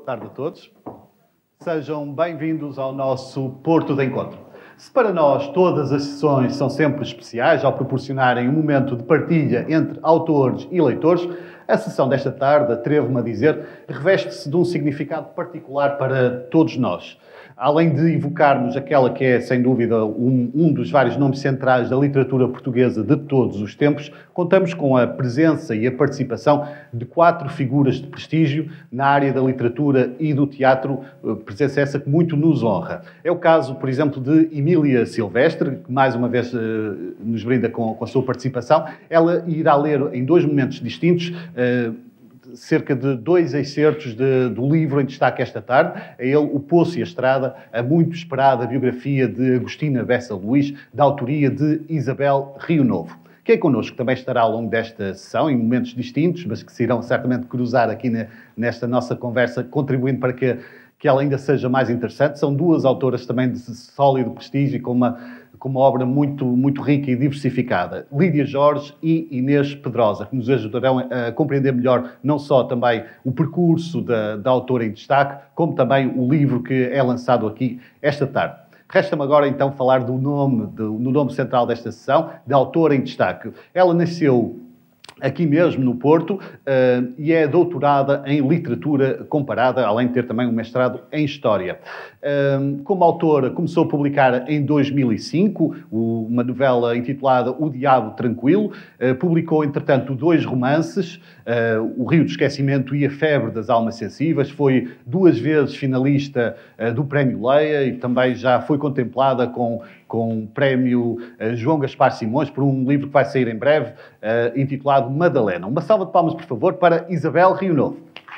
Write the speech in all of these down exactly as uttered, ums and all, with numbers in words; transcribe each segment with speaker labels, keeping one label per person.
Speaker 1: Boa tarde a todos. Sejam bem-vindos ao nosso Porto de Encontro. Se para nós todas as sessões são sempre especiais ao proporcionarem um momento de partilha entre autores e leitores, a sessão desta tarde, atrevo-me a dizer, reveste-se de um significado particular para todos nós. Além de evocarmos aquela que é, sem dúvida, um, um dos vários nomes centrais da literatura portuguesa de todos os tempos, contamos com a presença e a participação de quatro figuras de prestígio na área da literatura e do teatro, presença essa que muito nos honra. É o caso, por exemplo, de Emília Silvestre, que mais uma vez nos brinda com, com a sua participação. Ela irá ler em dois momentos distintos cerca de dois excertos de, do livro em destaque esta tarde. É ele, O Poço e a Estrada, a muito esperada biografia de Agostina Bessa Luís, da autoria de Isabel Rio Novo. Quem connosco também estará ao longo desta sessão, em momentos distintos, mas que se irão certamente cruzar aqui na, nesta nossa conversa, contribuindo para que, que ela ainda seja mais interessante. São duas autoras também de sólido prestígio, com uma com uma obra muito, muito rica e diversificada. Lídia Jorge e Inês Pedrosa, que nos ajudarão a compreender melhor não só também o percurso da, da autora em destaque, como também o livro que é lançado aqui esta tarde. Resta-me agora, então, falar do nome, do, do nome central desta sessão, da autora em destaque. Ela nasceu aqui mesmo, no Porto, uh, e é doutorada em literatura comparada, além de ter também um mestrado em História. Uh, como autora, começou a publicar em dois mil e cinco o, uma novela intitulada O Diabo Tranquilo. Uh, publicou, entretanto, dois romances, uh, O Rio do Esquecimento e A Febre das Almas Sensíveis. Foi duas vezes finalista uh, do Prémio Leia e também já foi contemplada com com o prémio uh, João Gaspar Simões, por um livro que vai sair em breve, uh, intitulado Madalena. Uma salva de palmas, por favor, para Isabel Rio Novo.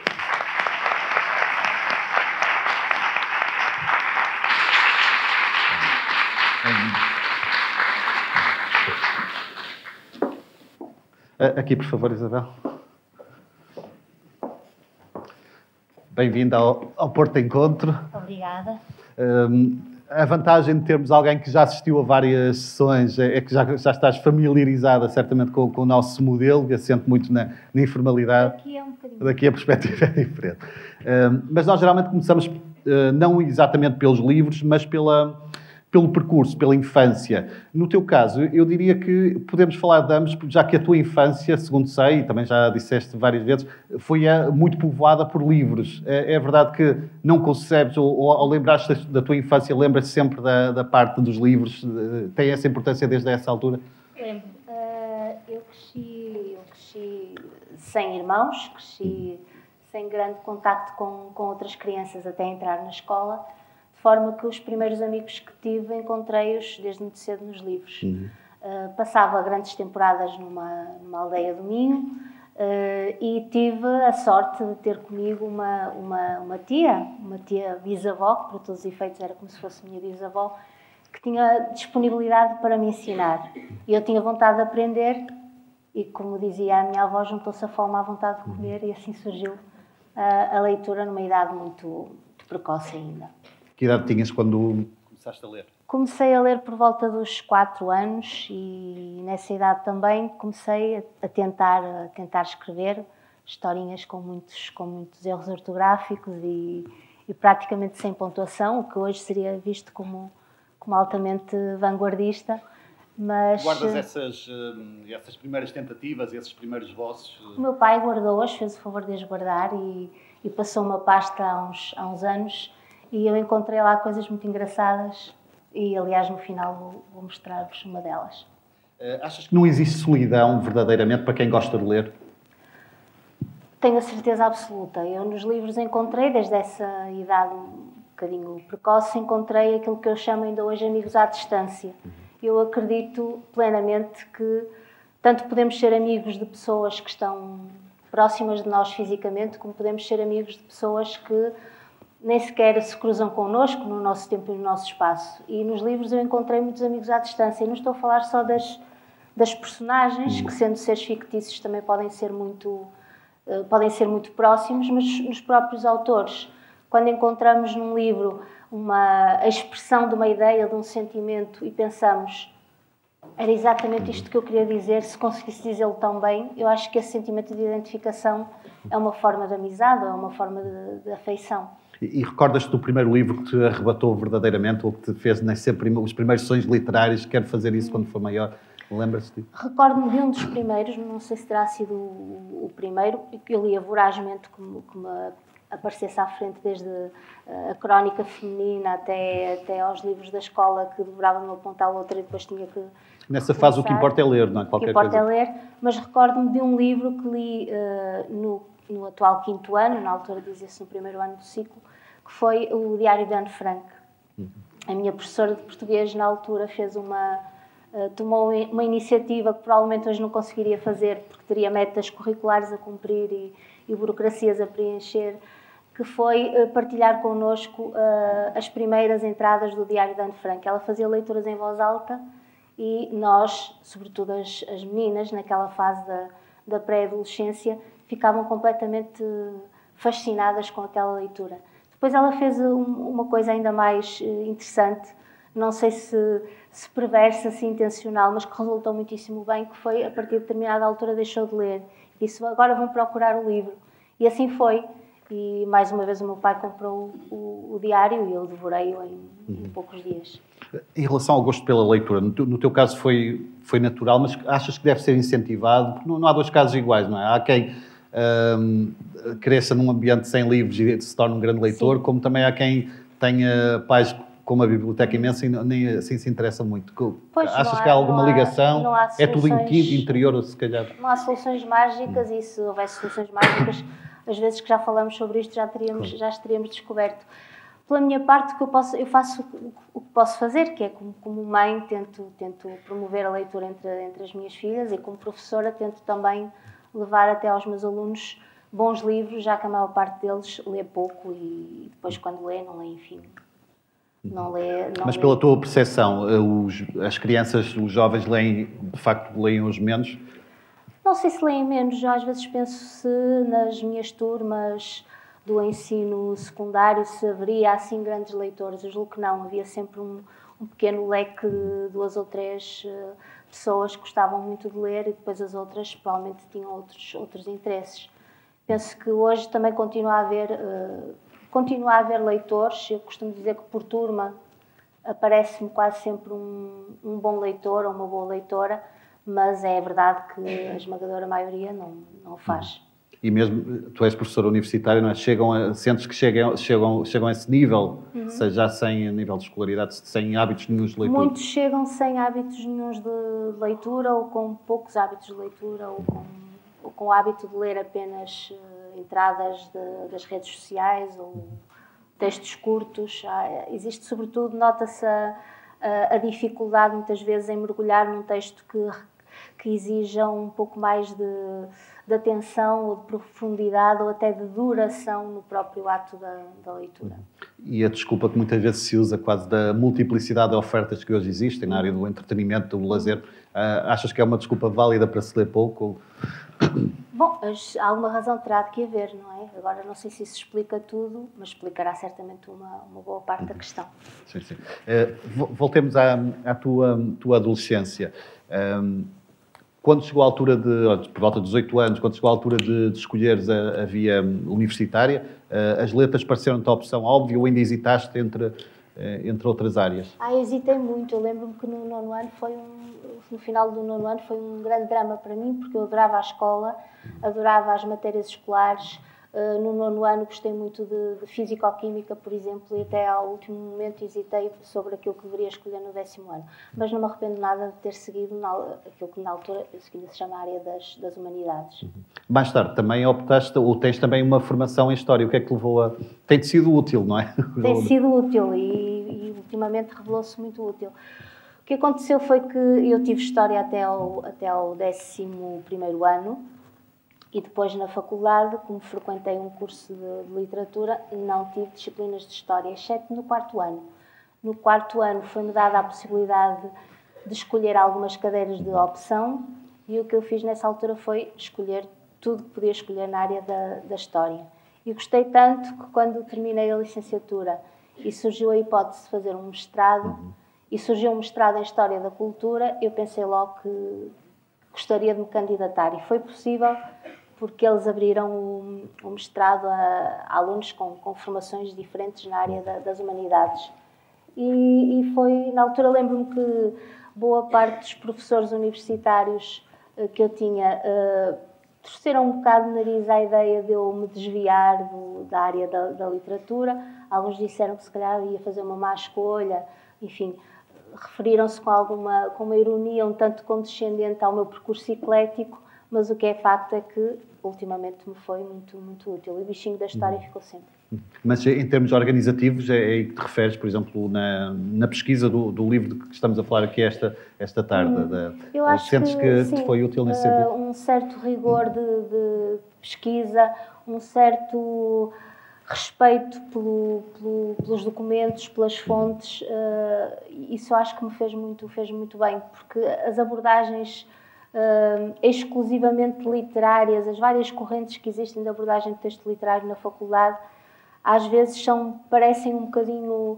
Speaker 1: Aqui, por favor, Isabel. Bem-vinda ao, ao Porto de Encontro.
Speaker 2: Obrigada.
Speaker 1: Um, A vantagem de termos alguém que já assistiu a várias sessões é que já, já estás familiarizada, certamente, com, com o nosso modelo, que assente muito na, na informalidade.
Speaker 2: Daqui é um bocadinho.
Speaker 1: Daqui a perspectiva é diferente. Uh, mas nós geralmente começamos, uh, não exatamente pelos livros, mas pela, pelo percurso, pela infância. No teu caso, eu diria que podemos falar de ambos, já que a tua infância, segundo sei, e também já disseste várias vezes, foi uh, muito povoada por livros. É, é verdade que não concebes, ou, ou ao lembrar-te da tua infância, lembras-te sempre da, da parte dos livros? Uh, tem essa importância desde essa altura?
Speaker 2: Lembro. Uh, eu, cresci, eu cresci sem irmãos, cresci sem grande contacto com, com outras crianças até entrar na escola, de forma que os primeiros amigos que tive encontrei-os desde muito cedo nos livros. Uhum. Uh, passava grandes temporadas numa, numa aldeia do Minho uh, e tive a sorte de ter comigo uma, uma, uma tia, uma tia bisavó, que para todos os efeitos era como se fosse minha bisavó, que tinha disponibilidade para me ensinar. E eu tinha vontade de aprender e, como dizia a minha avó, juntou-se a fome à vontade de comer e assim surgiu uh, a leitura numa idade muito, muito precoce ainda.
Speaker 1: Que idade tinhas quando começaste a ler?
Speaker 2: Comecei a ler por volta dos quatro anos e nessa idade também comecei a, a, tentar, a tentar escrever historinhas com muitos, com muitos erros ortográficos e, e praticamente sem pontuação, o que hoje seria visto como, como altamente vanguardista. Mas
Speaker 1: guardas essas, essas primeiras tentativas, esses primeiros esboços?
Speaker 2: O meu pai guardou-as, fez o favor de as guardar e, e passou uma pasta há uns, há uns anos. E eu encontrei lá coisas muito engraçadas e, aliás, no final vou, vou mostrar-vos uma delas.
Speaker 1: Uh, achas que não existe solidão, verdadeiramente, para quem gosta de ler?
Speaker 2: Tenho a certeza absoluta. Eu nos livros encontrei, desde essa idade um bocadinho precoce, encontrei aquilo que eu chamo ainda hoje amigos à distância. Eu acredito plenamente que tanto podemos ser amigos de pessoas que estão próximas de nós fisicamente, como podemos ser amigos de pessoas que nem sequer se cruzam connosco no nosso tempo e no nosso espaço. E nos livros eu encontrei muitos amigos à distância. E não estou a falar só das, das personagens, que sendo seres fictícios também podem ser muito, uh, podem ser muito próximos, mas nos próprios autores. Quando encontramos num livro uma, a expressão de uma ideia, de um sentimento, e pensamos, Era exatamente isto que eu queria dizer. Se conseguisse dizê-lo tão bem, eu acho que esse sentimento de identificação é uma forma de amizade, é uma forma de, de afeição.
Speaker 1: E, e recordas-te do primeiro livro que te arrebatou verdadeiramente, ou que te fez nascer prime, os primeiros sonhos literários, quero fazer isso quando for maior? Lembras-te?
Speaker 2: Recordo-me de um dos primeiros, não sei se terá sido o, o primeiro, que eu lia vorazmente, como, como aparecesse à frente desde a crónica feminina até, até aos livros da escola, que devorava de uma ponta à outra e depois tinha que...
Speaker 1: Nessa fase o que importa é ler, não é? Qualquer
Speaker 2: o que importa
Speaker 1: coisa.
Speaker 2: é ler, mas recordo-me de um livro que li uh, no, no atual quinto ano, na altura dizia-se no primeiro ano do ciclo, que foi o Diário de Anne Frank. Uhum. A minha professora de português, na altura, fez uma... Uh, tomou uma iniciativa que provavelmente hoje não conseguiria fazer, porque teria metas curriculares a cumprir e, e burocracias a preencher, que foi uh, partilhar connosco uh, as primeiras entradas do Diário de Anne Frank. Ela fazia leituras em voz alta e nós, sobretudo as, as meninas, naquela fase da, da pré-adolescência, ficavam completamente fascinadas com aquela leitura. Depois ela fez um, uma coisa ainda mais uh, interessante, não sei se, se perversa, se intencional, mas que resultou muitíssimo bem, que foi, a partir de determinada altura, deixou de ler. Disse, agora vão procurar o livro. E assim foi. E, mais uma vez, o meu pai comprou o, o, o diário e eu devorei-o em, uhum. em poucos dias.
Speaker 1: Em relação ao gosto pela leitura, no teu, no teu caso foi, foi natural, mas achas que deve ser incentivado? Porque não, não há dois casos iguais, não é? Há quem hum, cresça num ambiente sem livros e se torne um grande leitor, Sim. como também há quem tenha pais com uma biblioteca imensa e nem assim se interessa muito. Pois Achas há, que há alguma há, ligação? Há é tudo interior, se calhar?
Speaker 2: Não há soluções mágicas hum. e se houvesse soluções mágicas, às vezes que já falamos sobre isto, já, teríamos, já as teríamos descoberto. Pela minha parte, o que eu, posso, eu faço o que posso fazer, que é como, como mãe, tento, tento promover a leitura entre, entre as minhas filhas e como professora tento também levar até aos meus alunos bons livros, já que a maior parte deles lê pouco e depois quando lê, não lê, enfim. Não lê, não
Speaker 1: Mas
Speaker 2: lê.
Speaker 1: pela tua percepção, os, as crianças, os jovens leem, de facto, leem os menos?
Speaker 2: Não sei se leem menos, já às vezes penso se nas minhas turmas do ensino secundário se haveria assim grandes leitores. Eu julgo que não, havia sempre um, um pequeno leque de duas ou três uh, pessoas que gostavam muito de ler e depois as outras provavelmente tinham outros, outros interesses. Penso que hoje também continua a haver... Uh, Continua a haver leitores, eu costumo dizer que por turma aparece-me quase sempre um, um bom leitor ou uma boa leitora, mas é verdade que a esmagadora maioria não, não o faz.
Speaker 1: E mesmo, tu és professora universitária, não é? Chegam a, sentes que chegam, chegam, chegam a esse nível, uhum. seja já sem nível de escolaridade, sem hábitos nenhuns de leitura?
Speaker 2: Muitos chegam sem hábitos nenhuns de leitura ou com poucos hábitos de leitura ou com, ou com o hábito de ler apenas... entradas de, das redes sociais ou textos curtos. Há, existe, sobretudo, nota-se a, a, a dificuldade, muitas vezes, em mergulhar num texto que, que exija um pouco mais de, de atenção ou de profundidade ou até de duração no próprio ato da, da leitura.
Speaker 1: E a desculpa que muitas vezes se usa quase da multiplicidade de ofertas que hoje existem na área do entretenimento, do lazer, uh, achas que é uma desculpa válida para se ler pouco?
Speaker 2: Bom, alguma razão terá de que haver, não é? Agora, não sei se isso explica tudo, mas explicará certamente uma, uma boa parte da questão.
Speaker 1: Sim, sim. Uh, voltemos à, à tua, tua adolescência. Um, quando chegou a altura de, por volta dos dezoito anos, quando chegou a altura de, de escolheres a, a via universitária, uh, as letras pareceram-te a opção óbvia ou ainda hesitaste entre, uh, entre outras áreas?
Speaker 2: Ah, hesitei muito. Eu lembro-me que no nono ano foi um... no final do nono ano foi um grande drama para mim, porque eu adorava a escola, adorava as matérias escolares. Uh, no nono ano gostei muito de, de físico-química, por exemplo, e até ao último momento hesitei sobre aquilo que deveria escolher no décimo ano. Mas não me arrependo nada de ter seguido na, aquilo que na altura se chama a área das, das humanidades.
Speaker 1: Mais tarde também optaste, ou tens também uma formação em História. O que é que levou a... Tem-te sido útil, não é?
Speaker 2: Tem sido útil e, e ultimamente revelou-se muito útil. O que aconteceu foi que eu tive História até ao, até ao décimo primeiro ano e depois na faculdade, como frequentei um curso de, de literatura, não tive disciplinas de História, exceto no quarto ano. No quarto ano foi-me dada a possibilidade de escolher algumas cadeiras de opção e o que eu fiz nessa altura foi escolher tudo que podia escolher na área da, da História. E gostei tanto que quando terminei a licenciatura e surgiu a hipótese de fazer um mestrado, e surgiu um mestrado em História da Cultura, eu pensei logo que gostaria de me candidatar. E foi possível porque eles abriram o, o mestrado a, a alunos com, com formações diferentes na área da, das humanidades. E, e foi, na altura, lembro-me que boa parte dos professores universitários uh, que eu tinha uh, torceram um bocado de nariz à ideia de eu me desviar do, da área da, da literatura. Alguns disseram que se calhar ia fazer uma má escolha, enfim, referiram-se com alguma com uma ironia um tanto condescendente ao meu percurso eclético, mas o que é facto é que ultimamente me foi muito, muito útil. E o bichinho da história ficou sempre.
Speaker 1: Mas em termos organizativos, é aí que te referes, por exemplo, na, na pesquisa do, do livro de que estamos a falar aqui esta, esta tarde?
Speaker 2: Hum,
Speaker 1: da,
Speaker 2: eu acho
Speaker 1: sentes que,
Speaker 2: que,
Speaker 1: que
Speaker 2: sim,
Speaker 1: te foi útil nesse
Speaker 2: uh,
Speaker 1: sentido?
Speaker 2: Um certo rigor de, de pesquisa, um certo respeito pelo, pelo, pelos documentos, pelas fontes, uh, isso eu acho que me fez muito, fez muito bem, porque as abordagens uh, exclusivamente literárias, as várias correntes que existem de abordagem de texto literário na faculdade, às vezes são, parecem um bocadinho,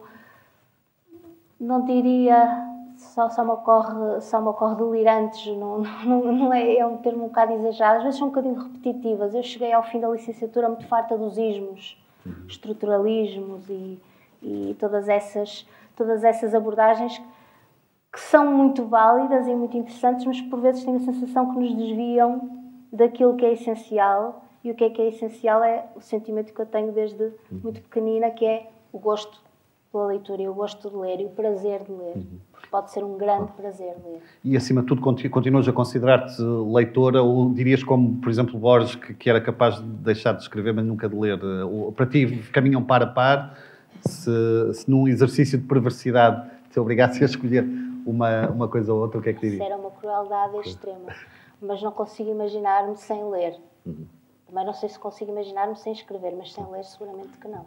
Speaker 2: não diria, só, só, me, ocorre, só me ocorre delirantes, não, não, não é, é um termo um bocado exagerado, às vezes são um bocadinho repetitivas. Eu cheguei ao fim da licenciatura muito farta dos ismos, estruturalismos e, e todas, essas, todas essas abordagens que são muito válidas e muito interessantes, mas por vezes tenho a sensação que nos desviam daquilo que é essencial. E o que é que é essencial é o sentimento que eu tenho desde muito pequenina, que é o gosto pela leitura e o gosto de ler e o prazer de ler. Porque pode ser um grande prazer ler. E,
Speaker 1: acima de tudo, continuas a considerar-te leitora ou dirias como, por exemplo, Borges, que, que era capaz de deixar de escrever, mas nunca de ler? Para ti, caminham par a par? Se, se num exercício de perversidade te obrigasse a escolher uma, uma coisa ou outra, o que é que dirias?
Speaker 2: Isso era uma crueldade extrema. Mas não consigo imaginar-me sem ler. Uhum. Também não sei se consigo imaginar-me sem escrever, mas sem ler seguramente que não.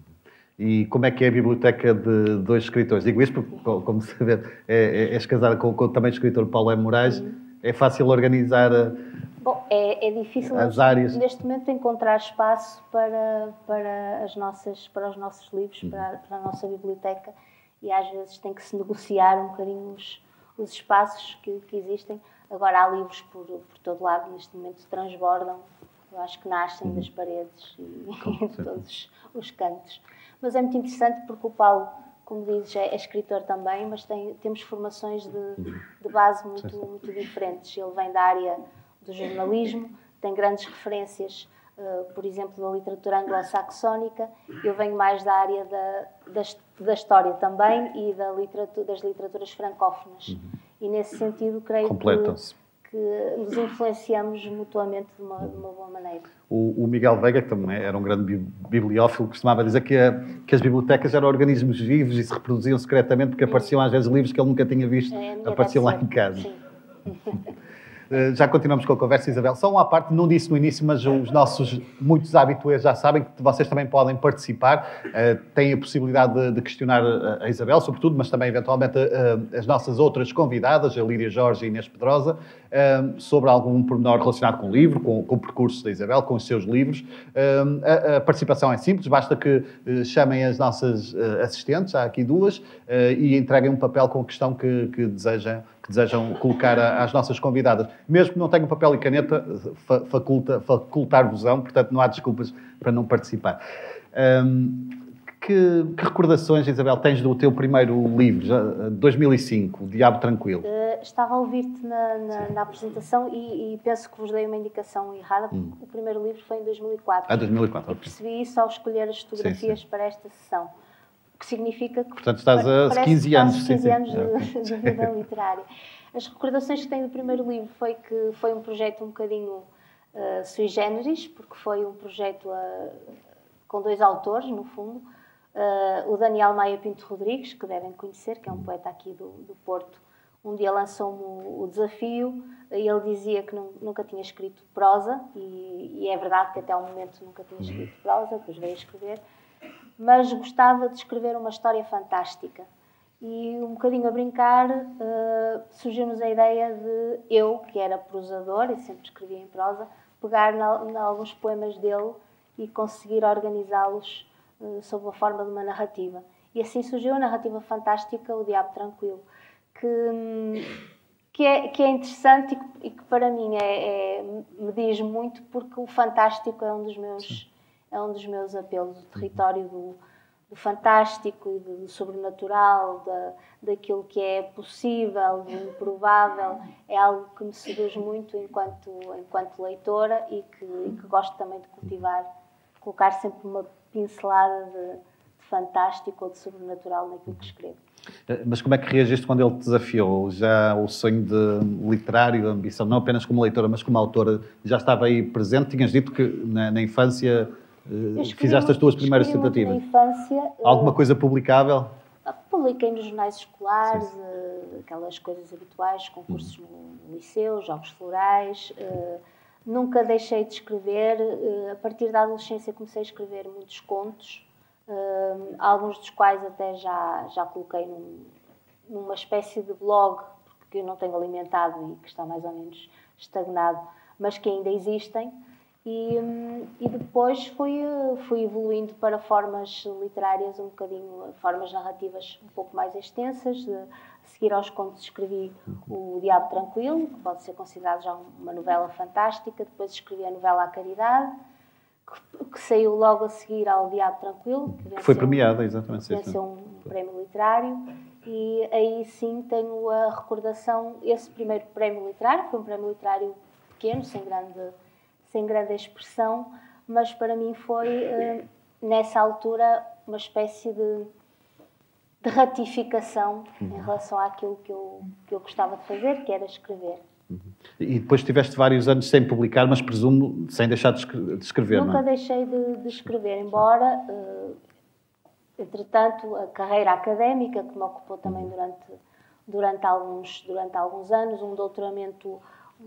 Speaker 1: E como é que é a biblioteca de dois escritores? Digo isto porque, como se vê, é, és casada com, com também o escritor Paulo M. Moraes. Uhum. É fácil organizar a,
Speaker 2: Bom, é, é difícil
Speaker 1: as
Speaker 2: neste,
Speaker 1: áreas.
Speaker 2: neste momento encontrar espaço para, para, as nossas, para os nossos livros, uhum. para, para a nossa biblioteca, e às vezes tem que se negociar um bocadinho os, os espaços que, que existem. Agora há livros por, por todo lado, neste momento transbordam. Eu acho que nascem das paredes e de todos os cantos. Mas é muito interessante porque o Paulo, como dizes, é, é escritor também, mas tem, temos formações de, de base muito, muito diferentes. Ele vem da área do jornalismo, tem grandes referências, uh, por exemplo, da literatura anglo-saxónica. Eu venho mais da área da, da, da história também e da literatura, das literaturas francófonas. Uhum. E nesse sentido, creio
Speaker 1: Completam-se.
Speaker 2: que... que nos influenciamos mutuamente de uma, de uma boa maneira.
Speaker 1: O, o Miguel Veiga, que também era um grande bibliófilo, costumava dizer que, a, que as bibliotecas eram organismos vivos e se reproduziam secretamente porque apareciam às vezes livros que ele nunca tinha visto, é, apareciam lá em casa.
Speaker 2: Sim.
Speaker 1: Já continuamos com a conversa, Isabel. Só uma parte, não disse no início, mas os nossos muitos habituês já sabem que vocês também podem participar. Uh, têm a possibilidade de, de questionar a Isabel, sobretudo, mas também, eventualmente, uh, as nossas outras convidadas, a Lídia Jorge e a Inês Pedrosa, uh, sobre algum pormenor relacionado com o livro, com, com o percurso da Isabel, com os seus livros. Uh, a, a participação é simples, basta que uh, chamem as nossas uh, assistentes, há aqui duas, uh, e entreguem um papel com a questão que, que desejam que desejam colocar às nossas convidadas. Mesmo que não tenham papel e caneta, faculta, facultar-vos-ão, portanto não há desculpas para não participar. Um, que, que recordações, Isabel, tens do teu primeiro livro, de dois mil e cinco, O Diabo Tranquilo?
Speaker 2: Uh, estava a ouvir-te na, na, na apresentação e, e penso que vos dei uma indicação errada, porque hum. o primeiro livro foi em dois mil e quatro.
Speaker 1: Ah, dois mil e quatro.
Speaker 2: Eu percebi isso ao escolher as fotografias sim, sim. para esta sessão. Que significa que...
Speaker 1: Portanto, estás a quinze anos.
Speaker 2: quinze sim, anos sim. De, de vida literária. As recordações que tenho do primeiro livro foi que foi um projeto um bocadinho uh, sui generis, porque foi um projeto uh, com dois autores, no fundo. Uh, o Daniel Maia Pinto Rodrigues, que devem conhecer, que é um poeta aqui do, do Porto. Um dia lançou-me o, o desafio e ele dizia que não, nunca tinha escrito prosa, e, e é verdade que até ao momento nunca tinha escrito prosa, depois veio a escrever. Mas gostava de escrever uma história fantástica. E um bocadinho a brincar, uh, surgiu-nos a ideia de eu, que era prosador e sempre escrevia em prosa, pegar em alguns poemas dele e conseguir organizá-los uh, sob a forma de uma narrativa. E assim surgiu a narrativa fantástica O Diabo Tranquilo, que, que, é, que é interessante e que, e que para mim é, é, me diz muito, porque o fantástico é um dos meus, é um dos meus apelos, o território do, do fantástico, do, do sobrenatural, da, daquilo que é possível, do improvável, é algo que me seduz muito enquanto, enquanto leitora e que, e que gosto também de cultivar, colocar sempre uma pincelada de, de fantástico ou de sobrenatural naquilo que escrevo.
Speaker 1: Mas como é que reagiste quando ele te desafiou? Já o sonho de literário, a ambição, não apenas como leitora, mas como autora, já estava aí presente? Tinhas dito que na, na infância fizeste as tuas primeiras tentativas.
Speaker 2: Na infância,
Speaker 1: alguma coisa publicável?
Speaker 2: Publiquei nos jornais escolares, uh, aquelas coisas habituais, concursos uhum. no liceu, jogos florais. Uh, nunca deixei de escrever. Uh, a partir da adolescência comecei a escrever muitos contos, uh, alguns dos quais até já, já coloquei num, numa espécie de blog, porque eu não tenho alimentado e que está mais ou menos estagnado, mas que ainda existem. E, e depois fui, fui evoluindo para formas literárias um bocadinho, formas narrativas um pouco mais extensas. De, a seguir aos contos escrevi O Diabo Tranquilo, que pode ser considerado já uma novela fantástica. Depois escrevi a novela A Caridade, que, que saiu logo a seguir ao Diabo Tranquilo. Que venceu,
Speaker 1: foi premiada, exatamente.
Speaker 2: Venceu um prémio literário. E aí sim tenho a recordação, esse primeiro prémio literário, foi um prémio literário pequeno, sem grande... sem grande expressão, mas para mim foi, nessa altura, uma espécie de, de ratificação uhum. em relação àquilo que eu, que eu gostava de fazer, que era escrever.
Speaker 1: Uhum. E depois tiveste vários anos sem publicar, mas presumo sem deixar de escrever,
Speaker 2: Nunca
Speaker 1: não é?
Speaker 2: deixei de, de escrever, embora, entretanto, a carreira académica, que me ocupou também uhum. durante, durante, alguns, durante alguns anos, um doutoramento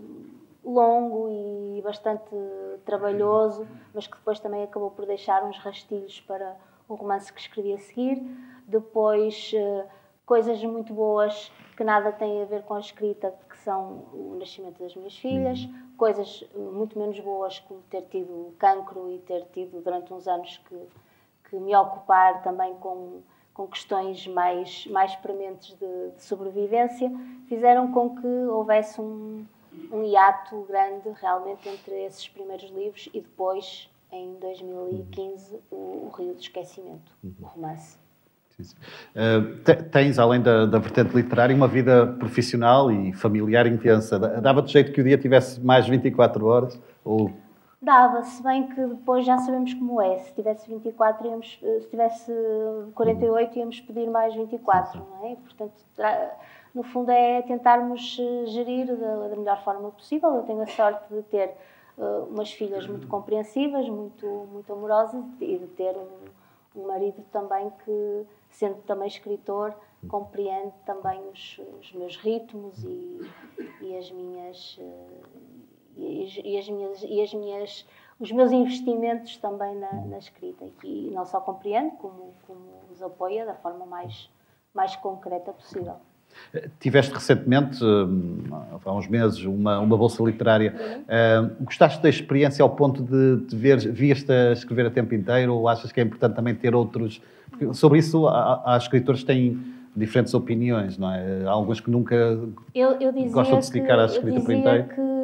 Speaker 2: longo e bastante trabalhoso, mas que depois também acabou por deixar uns rastilhos para o romance que escrevi a seguir. Depois, coisas muito boas que nada têm a ver com a escrita, que são o nascimento das minhas filhas, coisas muito menos boas, como ter tido cancro e ter tido durante uns anos que, que me ocupar também com, com questões mais, mais prementes de, de sobrevivência, fizeram com que houvesse um um hiato grande realmente entre esses primeiros livros e depois, em dois mil e quinze, o, o Rio do Esquecimento, uhum. o romance.
Speaker 1: Sim, sim. Uh, tens, além da, da vertente literária, uma vida profissional e familiar intensa. Dava-te jeito que o dia tivesse mais vinte e quatro horas? Ou...
Speaker 2: Dava, se bem que depois já sabemos como é. Se tivesse vinte e quatro, íamos, se tivesse quarenta e oito, íamos pedir mais vinte e quatro, sim, sim. não é? Portanto, tra... no fundo é tentarmos gerir da, da melhor forma possível. Eu tenho a sorte de ter uh, umas filhas muito compreensivas, muito, muito amorosas, e de ter um, um marido também que, sendo também escritor, compreende também os, os meus ritmos e, e as minhas... Uh, E as minhas, e as minhas, os meus investimentos também na, na escrita. E não só compreendo, como, como os apoia da forma mais, mais concreta possível.
Speaker 1: Tiveste recentemente, há uns meses, uma, uma bolsa literária. Uh, gostaste da experiência ao ponto de te ver, vias-te a escrever a tempo inteiro, ou achas que é importante também ter outros... Porque sobre isso, há, há escritores que têm diferentes opiniões, não é? Há alguns que nunca
Speaker 2: eu, eu gostam
Speaker 1: de se dedicar à escrita por inteiro.
Speaker 2: Que...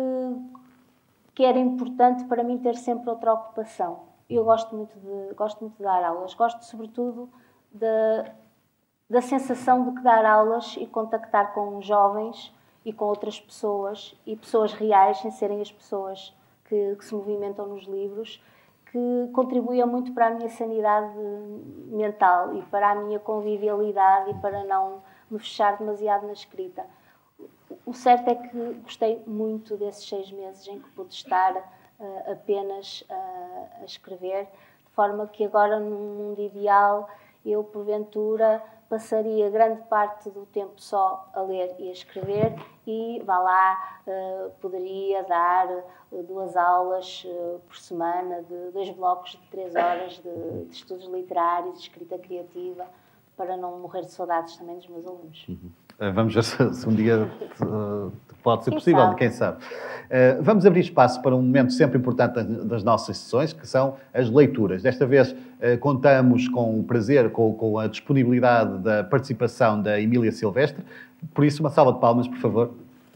Speaker 2: que era importante para mim ter sempre outra ocupação. Eu gosto muito de, gosto muito de dar aulas, gosto sobretudo da, da sensação de que dar aulas e contactar com jovens e com outras pessoas, e pessoas reais, sem serem as pessoas que, que se movimentam nos livros, que contribuía muito para a minha sanidade mental e para a minha convivialidade e para não me fechar demasiado na escrita. O certo é que gostei muito desses seis meses em que pude estar uh, apenas uh, a escrever, de forma que agora, num mundo ideal, eu, porventura, passaria grande parte do tempo só a ler e a escrever e, vá lá, uh, poderia dar uh, duas aulas uh, por semana, de dois blocos de três horas de, de estudos literários, de escrita criativa, para não morrer de saudades também dos meus alunos.
Speaker 1: Uhum. Vamos ver se, se um dia pode ser
Speaker 2: Quem
Speaker 1: possível,
Speaker 2: sabe?
Speaker 1: quem sabe. Uh, vamos abrir espaço para um momento sempre importante das nossas sessões, que são as leituras. Desta vez uh, contamos com o prazer, com, com a disponibilidade da participação da Emília Silvestre. Por isso, uma salva de palmas, por favor.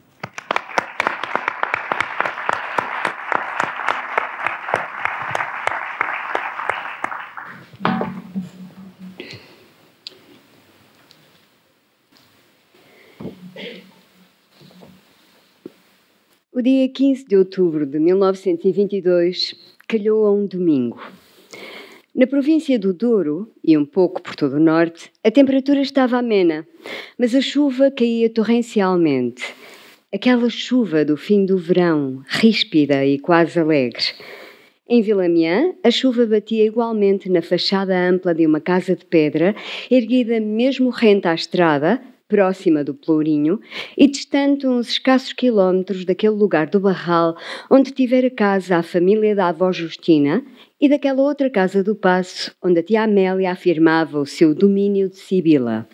Speaker 3: O dia quinze de outubro de mil novecentos e vinte e dois calhou a um domingo. Na província do Douro, e um pouco por todo o norte, a temperatura estava amena, mas a chuva caía torrencialmente. Aquela chuva do fim do verão, ríspida e quase alegre. Em Vilamiã, a chuva batia igualmente na fachada ampla de uma casa de pedra, erguida mesmo rente à estrada, próxima do Pelourinho e distante uns escassos quilómetros daquele lugar do Barral onde tivera casa a família da avó Justina e daquela outra casa do Paço onde a tia Amélia afirmava o seu domínio de Sibila.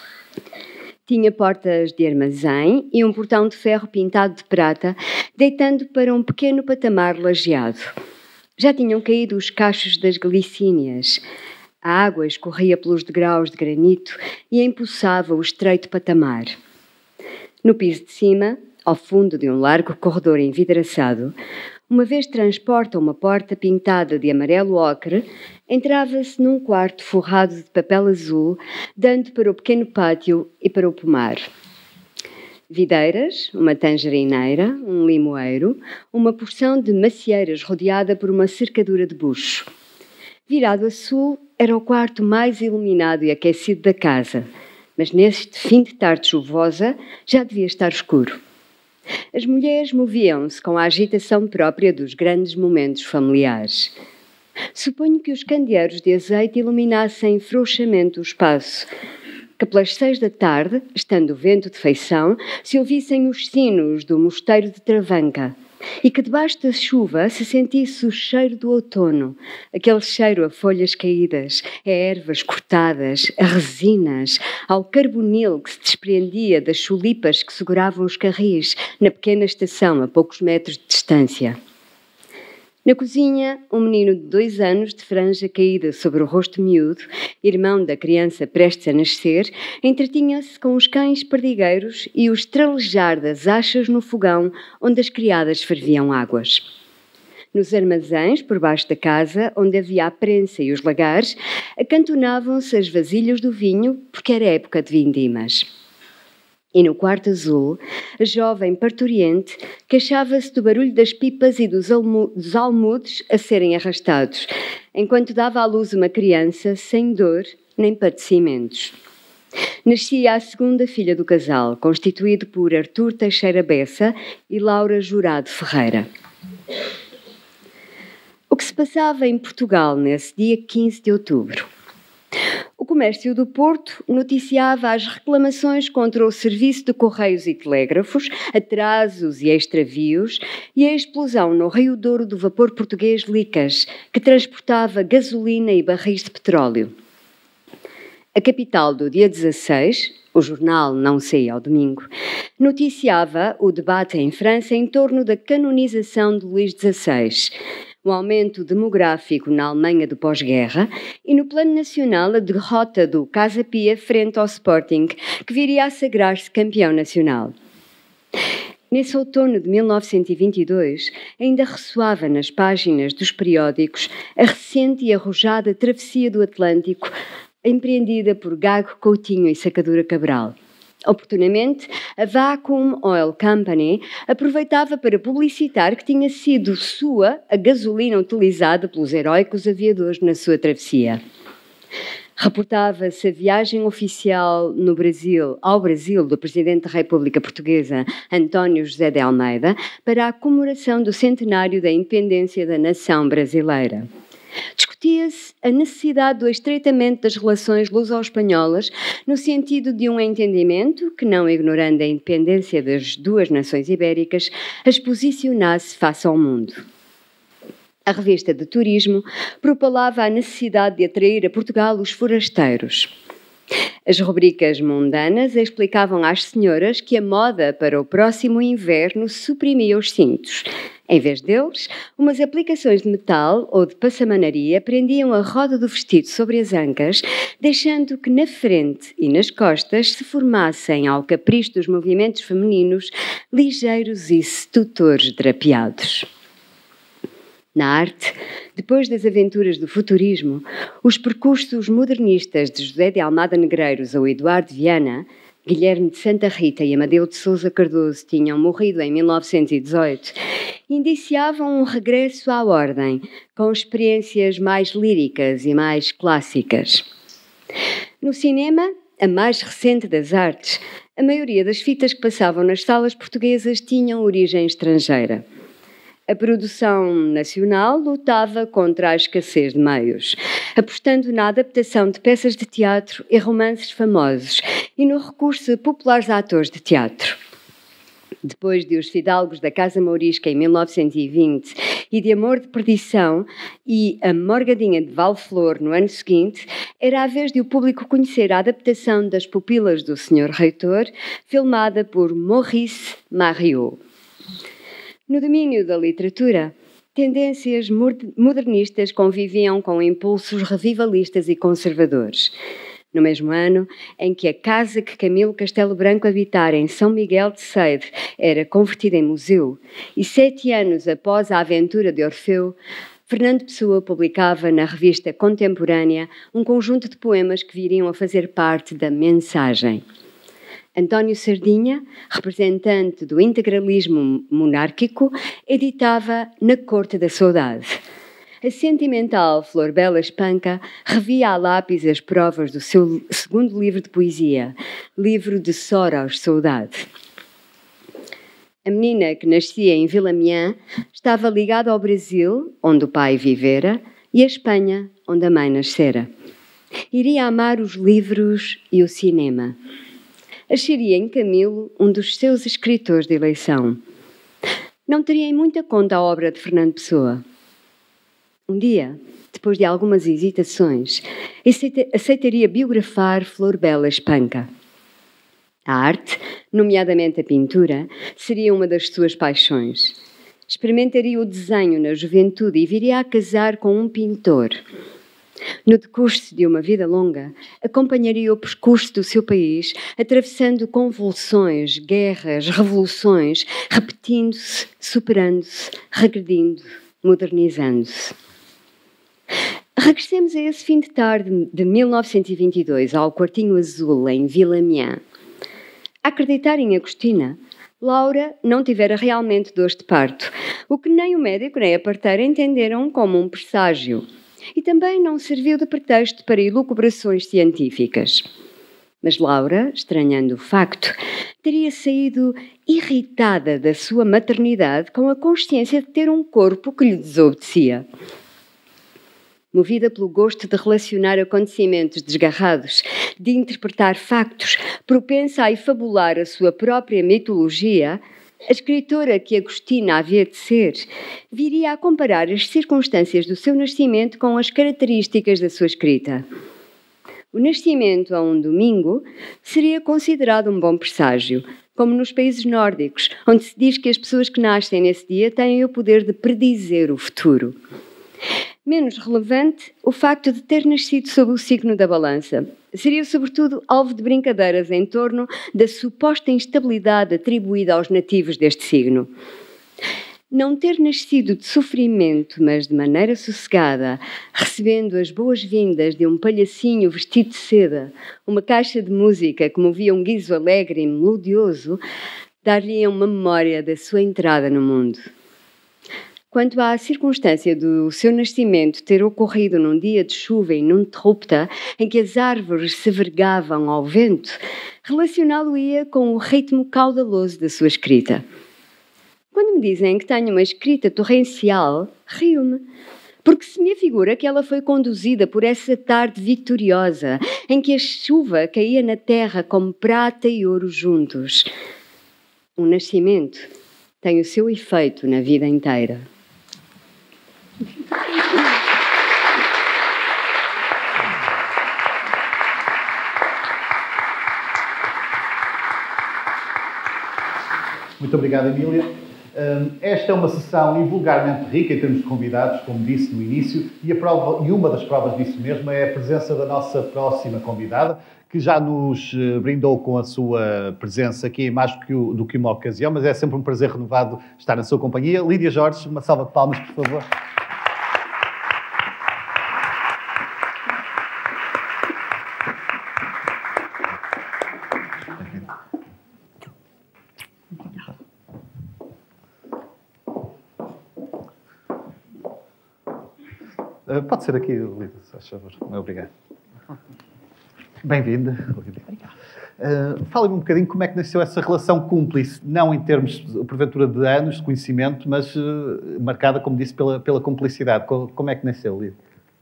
Speaker 3: Tinha portas de armazém e um portão de ferro pintado de prata, deitando para um pequeno patamar lajeado. Já tinham caído os cachos das glicínias. A água escorria pelos degraus de granito e empoçava o estreito patamar. No piso de cima, ao fundo de um largo corredor envidraçado, uma vez transporta uma porta pintada de amarelo ocre, entrava-se num quarto forrado de papel azul, dando para o pequeno pátio e para o pomar. Videiras, uma tangerineira, um limoeiro, uma porção de macieiras rodeada por uma cercadura de bucho. Virado a sul, era o quarto mais iluminado e aquecido da casa, mas neste fim de tarde chuvosa já devia estar escuro. As mulheres moviam-se com a agitação própria dos grandes momentos familiares. Suponho que os candeeiros de azeite iluminassem frouxamente o espaço, que pelas seis da tarde, estando o vento de feição, se ouvissem os sinos do mosteiro de Travanca, e que debaixo da chuva se sentisse o cheiro do outono, aquele cheiro a folhas caídas, a ervas cortadas, a resinas, ao carbonil que se desprendia das chulipas que seguravam os carris na pequena estação a poucos metros de distância. Na cozinha, um menino de dois anos, de franja caída sobre o rosto miúdo, irmão da criança prestes a nascer, entretinha-se com os cães perdigueiros e o estralejar das achas no fogão onde as criadas ferviam águas. Nos armazéns, por baixo da casa, onde havia a prensa e os lagares, acantonavam-se as vasilhas do vinho, porque era época de vindimas. E no quarto azul, a jovem parturiente queixava-se do barulho das pipas e dos, almu- dos almudes a serem arrastados, enquanto dava à luz uma criança sem dor nem padecimentos. Nascia a segunda filha do casal, constituído por Artur Teixeira Bessa e Laura Jurado Ferreira. O que se passava em Portugal nesse dia quinze de outubro? O comércio do Porto noticiava as reclamações contra o serviço de correios e telégrafos, atrasos e extravios e a explosão no Rio Douro do vapor português Licas, que transportava gasolina e barris de petróleo. A capital do dia dezasseis, o jornal não saía ao domingo, noticiava o debate em França em torno da canonização de Luís dezasseis, o aumento demográfico na Alemanha do pós-guerra e no plano nacional a derrota do Casa Pia frente ao Sporting, que viria a sagrar-se campeão nacional. Nesse outono de mil novecentos e vinte e dois, ainda ressoava nas páginas dos periódicos a recente e arrojada travessia do Atlântico, empreendida por Gago Coutinho e Sacadura Cabral. Oportunamente, a Vacuum Oil Company aproveitava para publicitar que tinha sido sua a gasolina utilizada pelos heróicos aviadores na sua travessia. Reportava-se a viagem oficial no Brasil, ao Brasil do Presidente da República Portuguesa, António José de Almeida, para a comemoração do centenário da independência da nação brasileira. Discutia-se a necessidade do estreitamento das relações luso-espanholas no sentido de um entendimento que, não ignorando a independência das duas nações ibéricas, as posicionasse face ao mundo. A revista de turismo propalava a necessidade de atrair a Portugal os forasteiros. As rubricas mundanas explicavam às senhoras que a moda para o próximo inverno suprimia os cintos. Em vez deles, umas aplicações de metal ou de passamanaria prendiam a roda do vestido sobre as ancas, deixando que na frente e nas costas se formassem, ao capricho dos movimentos femininos, ligeiros e sedutores drapeados. Na arte, depois das aventuras do futurismo, os percursos modernistas de José de Almada Negreiros ou Eduardo Viana, Guilherme de Santa Rita e Amadeu de Sousa Cardoso tinham morrido em mil novecentos e dezoito, indiciavam um regresso à ordem, com experiências mais líricas e mais clássicas. No cinema, a mais recente das artes, a maioria das fitas que passavam nas salas portuguesas tinham origem estrangeira. A produção nacional lutava contra a escassez de meios, apostando na adaptação de peças de teatro e romances famosos e no recurso a populares atores de teatro. Depois de Os Fidalgos da Casa Mourisca em mil novecentos e vinte e de Amor de Perdição e A Morgadinha de Valflor no ano seguinte, era a vez de o público conhecer a adaptação das Pupilas do senhor Reitor, filmada por Maurice Mariot. No domínio da literatura, tendências modernistas conviviam com impulsos revivalistas e conservadores. No mesmo ano em que a casa que Camilo Castelo Branco habitara em São Miguel de Cedro era convertida em museu, e sete anos após a aventura de Orfeu, Fernando Pessoa publicava na revista Contemporânea um conjunto de poemas que viriam a fazer parte da Mensagem. António Sardinha, representante do integralismo monárquico, editava Na Corte da Saudade. A sentimental Flor Bela Espanca revia a lápis as provas do seu segundo livro de poesia, Livro de Soros Saudade. A menina que nascia em Vilamiã estava ligada ao Brasil, onde o pai vivera, e à Espanha, onde a mãe nascera. Iria amar os livros e o cinema. Acharia em Camilo um dos seus escritores de eleição. Não teria em muita conta a obra de Fernando Pessoa. Um dia, depois de algumas hesitações, aceitaria biografar Flor Bela Espanca. A arte, nomeadamente a pintura, seria uma das suas paixões. Experimentaria o desenho na juventude e viria a casar com um pintor. No decurso de uma vida longa, acompanharia o percurso do seu país, atravessando convulsões, guerras, revoluções, repetindo-se, superando-se, regredindo, modernizando-se. Regressemos a esse fim de tarde de mil novecentos e vinte e dois, ao Quartinho Azul, em Vilamiã. A acreditar em Agostina, Laura não tivera realmente dores de parto, o que nem o médico nem a parteira entenderam como um presságio. E também não serviu de pretexto para elucubrações científicas. Mas Laura, estranhando o facto, teria saído irritada da sua maternidade com a consciência de ter um corpo que lhe desobedecia. Movida pelo gosto de relacionar acontecimentos desgarrados, de interpretar factos, propensa a efabular a sua própria mitologia, a escritora que Agostina havia de ser viria a comparar as circunstâncias do seu nascimento com as características da sua escrita. O nascimento a um domingo seria considerado um bom presságio, como nos países nórdicos, onde se diz que as pessoas que nascem nesse dia têm o poder de predizer o futuro. Menos relevante, o facto de ter nascido sob o signo da balança. Seria, sobretudo, alvo de brincadeiras em torno da suposta instabilidade atribuída aos nativos deste signo. Não ter nascido de sofrimento, mas de maneira sossegada, recebendo as boas-vindas de um palhacinho vestido de seda, uma caixa de música que movia um guiso alegre e melodioso, dar-lhe uma memória da sua entrada no mundo. Quanto à circunstância do seu nascimento ter ocorrido num dia de chuva ininterrupta, em que as árvores se vergavam ao vento, relacioná-lo-ia com o ritmo caudaloso da sua escrita. Quando me dizem que tenho uma escrita torrencial, rio-me, porque se me afigura que ela foi conduzida por essa tarde vitoriosa, em que a chuva caía na terra como prata e ouro juntos. Um nascimento tem o seu efeito na vida inteira.
Speaker 1: obrigado, Emília. Esta é uma sessão invulgarmente rica em termos de convidados, como disse no início, e, a prova, e uma das provas disso mesmo é a presença da nossa próxima convidada, que já nos brindou com a sua presença aqui em mais do que, o, do que uma ocasião, mas é sempre um prazer renovado estar na sua companhia. Lídia Jorge, uma salva de palmas, por favor. Uh, pode ser aqui, Lídia, se faz favor. Obrigado. Bem-vinda. Uh, Fala-me um bocadinho como é que nasceu essa relação cúmplice, não em termos, porventura, de anos de conhecimento, mas uh, marcada, como disse, pela, pela cumplicidade. Como é que nasceu, Lídia?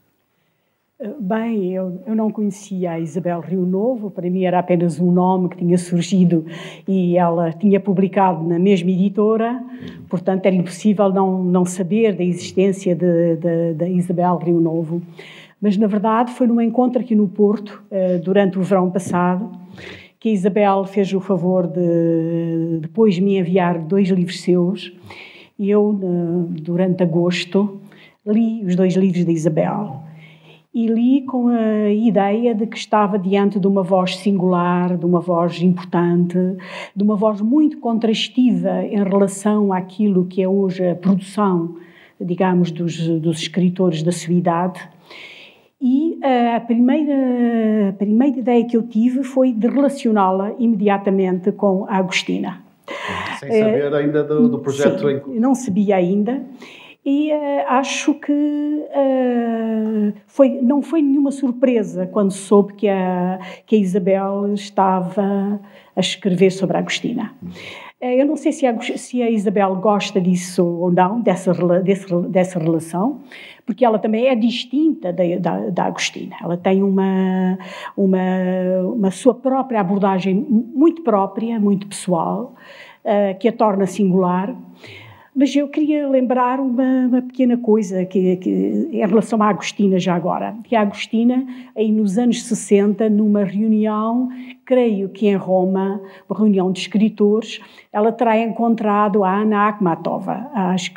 Speaker 4: Bem, eu, eu não conhecia a Isabel Rio Novo, para mim era apenas um nome que tinha surgido e ela tinha publicado na mesma editora, portanto era impossível não, não saber da existência de, de, de Isabel Rio Novo. Mas, na verdade, foi num encontro aqui no Porto, durante o verão passado, que a Isabel fez o favor de depois me enviar dois livros seus e eu, durante agosto, li os dois livros da Isabel. E li com a ideia de que estava diante de uma voz singular, de uma voz importante, de uma voz muito contrastiva em relação àquilo que é hoje a produção, digamos, dos, dos escritores da sua idade. E a primeira, a primeira ideia que eu tive foi de relacioná-la imediatamente com a Agostina.
Speaker 1: Sem saber uh, ainda do, do projeto?
Speaker 4: Sim, em... não sabia ainda. E uh, acho que uh, foi, não foi nenhuma surpresa quando soube que a, que a Isabel estava a escrever sobre a Agostina. Uh, eu não sei se a, se a Isabel gosta disso ou não, dessa, desse, dessa relação, porque ela também é distinta da, da, da Agostina. Ela tem uma, uma, uma sua própria abordagem muito própria, muito pessoal, uh, que a torna singular. Mas eu queria lembrar uma, uma pequena coisa que, que, em relação à Agostina já agora. Que a Agostina, aí nos anos sessenta, numa reunião, creio que em Roma, uma reunião de escritores, ela terá encontrado a Anna Akhmatova, a, a,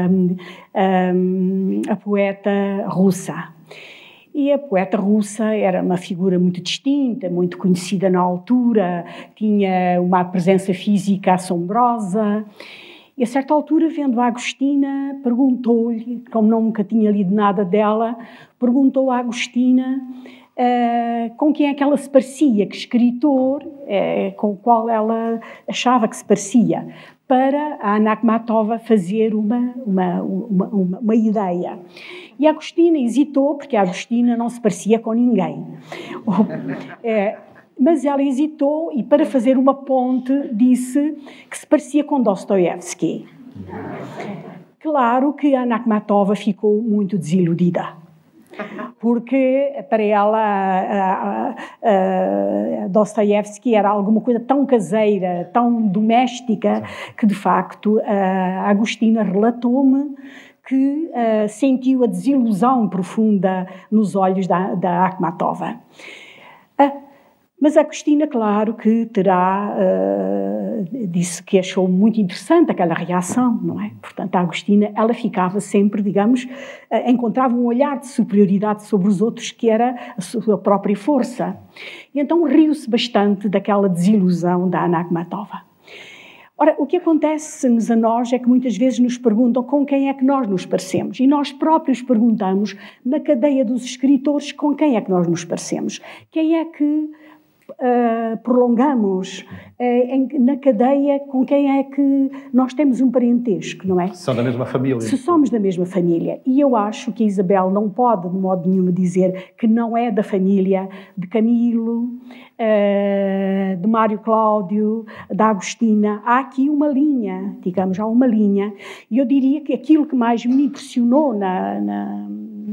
Speaker 4: a, a poeta russa. E a poeta russa era uma figura muito distinta, muito conhecida na altura, tinha uma presença física assombrosa. E a certa altura, vendo a Agostina, perguntou-lhe, como nunca tinha lido nada dela, perguntou à Agostina uh, com quem é que ela se parecia, que escritor uh, com o qual ela achava que se parecia, para a Anna Akhmatova fazer uma, uma, uma, uma, uma ideia. E a Agostina hesitou, porque a Agostina não se parecia com ninguém. uh, Mas ela hesitou e, para fazer uma ponte, disse que se parecia com Dostoiévski. Claro que a Anna Akhmatova ficou muito desiludida, porque para ela a, a, a Dostoiévski era alguma coisa tão caseira, tão doméstica, que de facto a Agostina relatou-me que uh, sentiu a desilusão profunda nos olhos da, da Akhmatova. Uh, Mas a Agostina, claro, que terá, uh, disse que achou muito interessante aquela reação, não é? Portanto, a Agostina, ela ficava sempre, digamos, uh, encontrava um olhar de superioridade sobre os outros que era a sua própria força. E então riu-se bastante daquela desilusão da Anna Akhmatova. Ora, o que acontece-nos a nós é que muitas vezes nos perguntam com quem é que nós nos parecemos. E nós próprios perguntamos, na cadeia dos escritores, com quem é que nós nos parecemos. Quem é que Uh, prolongamos uh, em, na cadeia com quem é que nós temos um parentesco, não é?
Speaker 1: São da mesma família.
Speaker 4: Se somos da mesma família. E eu acho que a Isabel não pode, de modo nenhum, dizer que não é da família de Camilo, uh, de Mário Cláudio, da Agostina. Há aqui uma linha, digamos, há uma linha. E eu diria que aquilo que mais me impressionou na, na,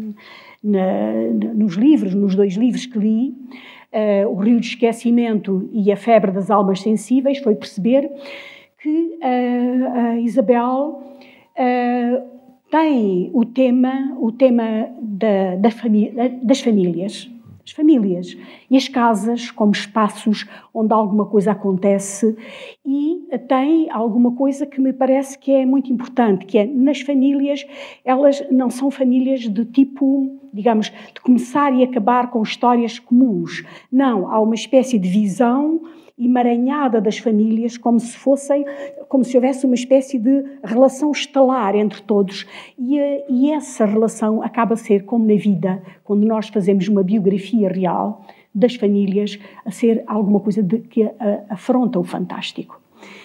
Speaker 4: na, nos livros, nos dois livros que li, Uh, O Rio de Esquecimento e A Febre das Almas Sensíveis, foi perceber que uh, a Isabel uh, tem o tema, o tema da, da famí- das famílias, As famílias e as casas como espaços onde alguma coisa acontece, e tem alguma coisa que me parece que é muito importante, que é, nas famílias, elas não são famílias de tipo, digamos, de começar e acabar com histórias comuns. Não, há uma espécie de visão emaranhada das famílias, como se fossem, como se houvesse uma espécie de relação estelar entre todos, e, e essa relação acaba a ser, como na vida, quando nós fazemos uma biografia real das famílias, a ser alguma coisa de, que a, a, afronta o fantástico.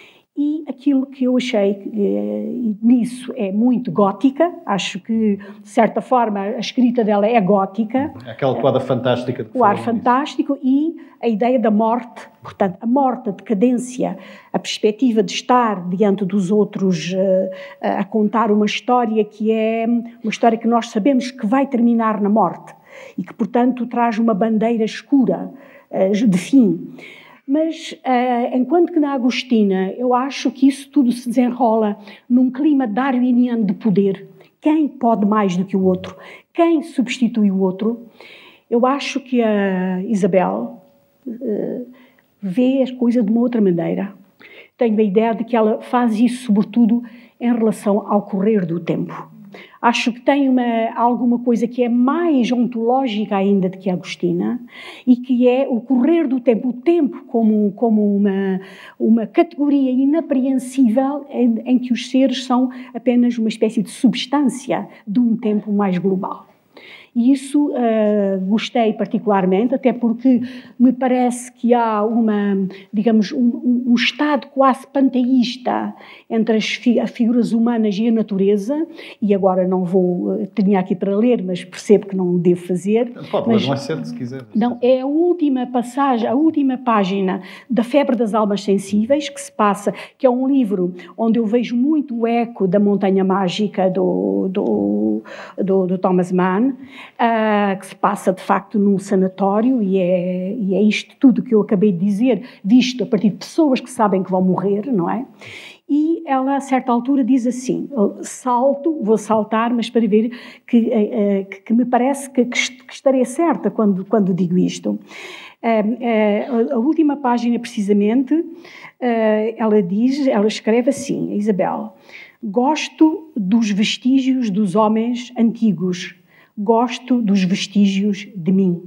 Speaker 4: E aquilo que eu achei eh, nisso é muito gótica, acho que, de certa forma, a escrita dela é gótica.
Speaker 1: Aquela quadra fantástica.
Speaker 4: O ar fantástico e a ideia da morte, portanto, a morte, a decadência, a perspectiva de estar diante dos outros uh, a contar uma história que é uma história que nós sabemos que vai terminar na morte e que, portanto, traz uma bandeira escura uh, de fim. Mas, uh, enquanto que na Agostina, eu acho que isso tudo se desenrola num clima darwiniano de poder. Quem pode mais do que o outro? Quem substitui o outro? Eu acho que a Isabel uh, vê as coisas de uma outra maneira. Tenho a ideia de que ela faz isso, sobretudo, em relação ao correr do tempo. Acho que tem uma, alguma coisa que é mais ontológica ainda do que a Agostina, e que é o correr do tempo, o tempo como, como uma, uma categoria inapreensível em, em que os seres são apenas uma espécie de substância de um tempo mais global. E isso uh, gostei particularmente, até porque me parece que há uma, digamos, um, um estado quase panteísta entre as, fi as figuras humanas e a natureza, e agora não vou, tinha aqui para ler, mas percebo que não o devo fazer.
Speaker 1: Pode ler mais cedo, se quiser.
Speaker 4: Não, é a última passagem, a última página da Febre das Almas Sensíveis, que se passa, que é um livro onde eu vejo muito o eco da Montanha Mágica do, do, do, do Thomas Mann, Uh, que se passa de facto num sanatório, e é, e é isto tudo que eu acabei de dizer, visto a partir de pessoas que sabem que vão morrer, não é? E ela a certa altura diz assim, salto, vou saltar, mas para ver que, uh, que, que me parece que, que estarei certa quando, quando digo isto. Uh, uh, a última página precisamente, uh, ela diz, ela escreve assim, a Isabel: gosto dos vestígios dos homens antigos, gosto dos vestígios de mim.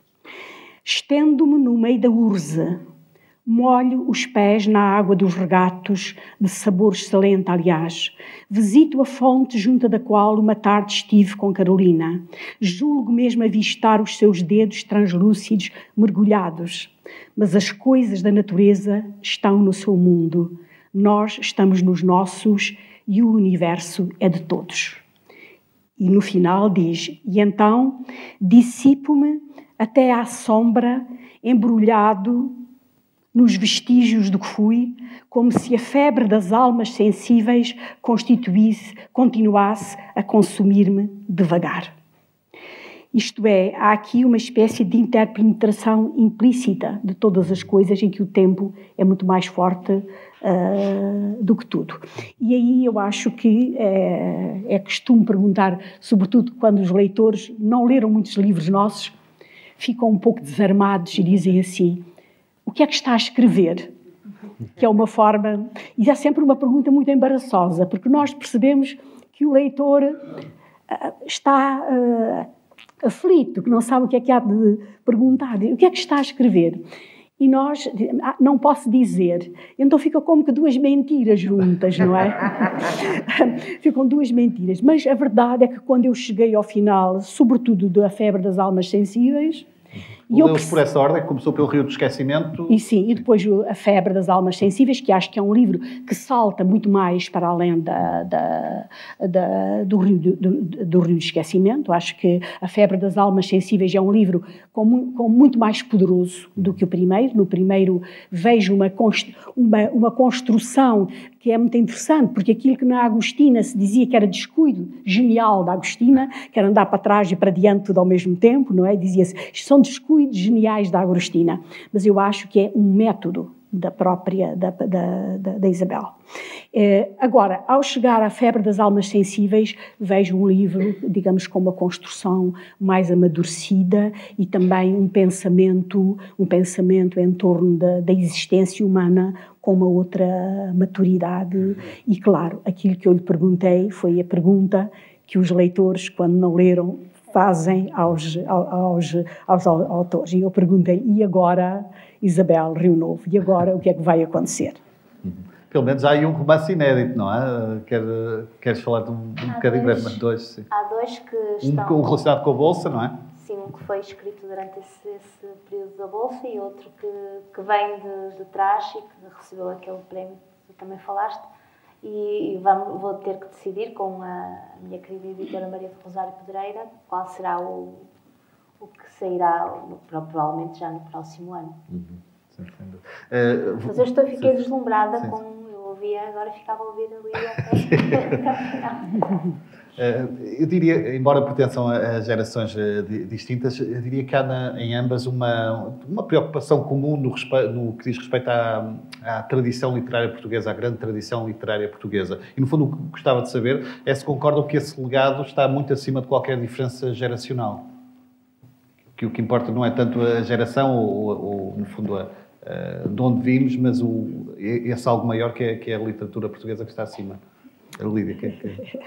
Speaker 4: Estendo-me no meio da urze, molho os pés na água dos regatos, de sabor excelente, aliás. Visito a fonte junto da qual uma tarde estive com Carolina. Julgo mesmo avistar os seus dedos translúcidos mergulhados. Mas as coisas da natureza estão no seu mundo. Nós estamos nos nossos e o universo é de todos. E no final diz, e então dissipo-me até à sombra, embrulhado nos vestígios do que fui, como se a febre das almas sensíveis constituísse, continuasse a consumir-me devagar. Isto é, há aqui uma espécie de interpenetração implícita de todas as coisas, em que o tempo é muito mais forte uh, do que tudo. E aí eu acho que é, é costume perguntar, sobretudo quando os leitores não leram muitos livros nossos, ficam um pouco desarmados e dizem assim, o que é que está a escrever? Que é uma forma, e é sempre uma pergunta muito embaraçosa, porque nós percebemos que o leitor uh, está uh, aflito, que não sabe o que é que há de perguntar, o que é que está a escrever? E nós, ah, não posso dizer, então fica como que duas mentiras juntas, não é? Ficam duas mentiras, mas a verdade é que quando eu cheguei ao final, sobretudo da Febre das Almas Sensíveis,
Speaker 1: E leu-os por essa ordem, que começou pelo Rio do Esquecimento.
Speaker 4: E sim, e depois A Febre das Almas Sensíveis, que acho que é um livro que salta muito mais para além da, da, da, do, Rio do, do, do Rio do Esquecimento. Acho que A Febre das Almas Sensíveis é um livro com, com muito mais poderoso do que o primeiro. No primeiro vejo uma, uma, uma construção que é muito interessante, porque aquilo que na Agostina se dizia que era descuido genial da Agostina, que era andar para trás e para diante tudo ao mesmo tempo, não é? Dizia-se, isto são descuidos geniais da Agostina, mas eu acho que é um método da própria, da, da, da, da Isabel. Eh, agora, ao chegar à Febre das Almas Sensíveis, vejo um livro, digamos, com uma construção mais amadurecida e também um pensamento, um pensamento em torno da, da existência humana com uma outra maturidade. E, claro, aquilo que eu lhe perguntei foi a pergunta que os leitores, quando não leram, fazem aos, aos, aos, aos autores. E eu perguntei, e agora, Isabel, Rio Novo, e agora o que é que vai acontecer?
Speaker 1: Pelo menos há aí um romance inédito, não é? Quer, queres falar de um, um bocadinho
Speaker 2: dois,
Speaker 1: breve, dois, sim.
Speaker 2: Há dois que estão...
Speaker 1: Um, um relacionado com a Bolsa, não é?
Speaker 2: Sim, um que foi escrito durante esse, esse período da Bolsa e outro que, que vem de, de trás e que recebeu aquele prémio que tu também falaste. E, e vamos, vou ter que decidir com a minha querida editora Maria de Rosário Pedreira qual será o, o que sairá provavelmente já no próximo ano. Uhum. Sim, uh, Mas eu estou, fiquei sim. deslumbrada sim. com... Eu ouvia, agora ficava a ouvir ali até...
Speaker 1: uh, eu diria, embora pertençam a, a gerações uh, distintas, eu diria que há na, em ambas uma, uma preocupação comum no, respe, no que diz respeito à, à tradição literária portuguesa, à grande tradição literária portuguesa. E, no fundo, o que gostava de saber é se concordam que esse legado está muito acima de qualquer diferença geracional. Que o que importa não é tanto a geração ou, ou no fundo, a, a, de onde vimos, mas o, esse algo maior que é, que é a literatura portuguesa que está acima. A Lídia, que é que...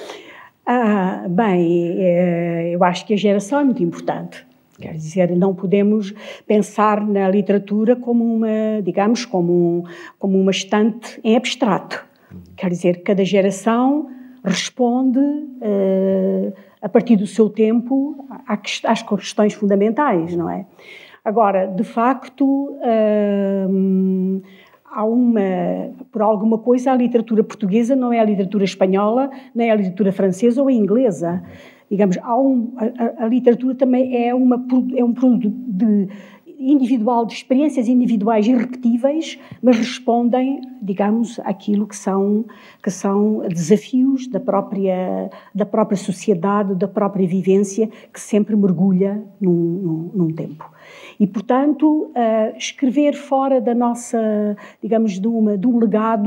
Speaker 4: Ah, bem, eu acho que a geração é muito importante. Quer dizer, não podemos pensar na literatura como uma, digamos, como, um, como uma estante em abstrato. Quer dizer, cada geração responde... Uh, a partir do seu tempo, às questões fundamentais, não é? Agora, de facto, hum, há uma, por alguma coisa, a literatura portuguesa não é a literatura espanhola, nem a literatura francesa ou a inglesa. Digamos, há um, a, a literatura também é, uma, é um produto de, individual, de experiências individuais irrepetíveis, mas respondem, digamos, àquilo que são, que são desafios da própria, da própria sociedade, da própria vivência, que sempre mergulha num, num, num tempo. E, portanto, uh, escrever fora da nossa, digamos, de, uma, de um legado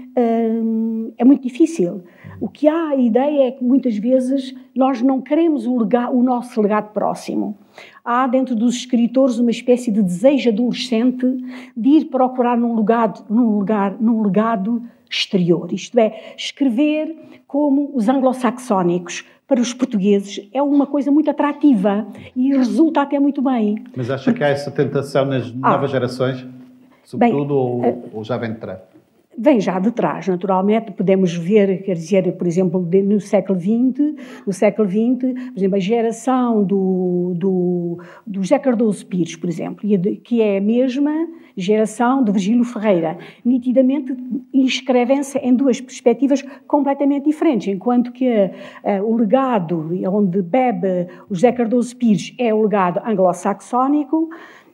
Speaker 4: uh, é muito difícil. O que há a ideia é que, muitas vezes, nós não queremos o, legado, o nosso legado próximo. Há dentro dos escritores uma espécie de desejo adolescente de ir procurar num legado, num lugar, num legado exterior. Isto é, escrever como os anglo-saxónicos. Para os portugueses é uma coisa muito atrativa e resulta até muito bem.
Speaker 1: Mas acha que há essa tentação nas novas ah, gerações, sobretudo, bem, ou, uh, ou já vem de trás?
Speaker 4: Vem já de trás, naturalmente. Podemos ver, quer dizer, por exemplo, no século vinte, no século vinte, por exemplo, a geração do, do, do José Cardoso Pires, por exemplo, que é a mesma geração de Virgílio Ferreira. Nitidamente inscrevem-se em duas perspectivas completamente diferentes, enquanto que uh, o legado onde bebe o José Cardoso Pires é o legado anglo-saxónico.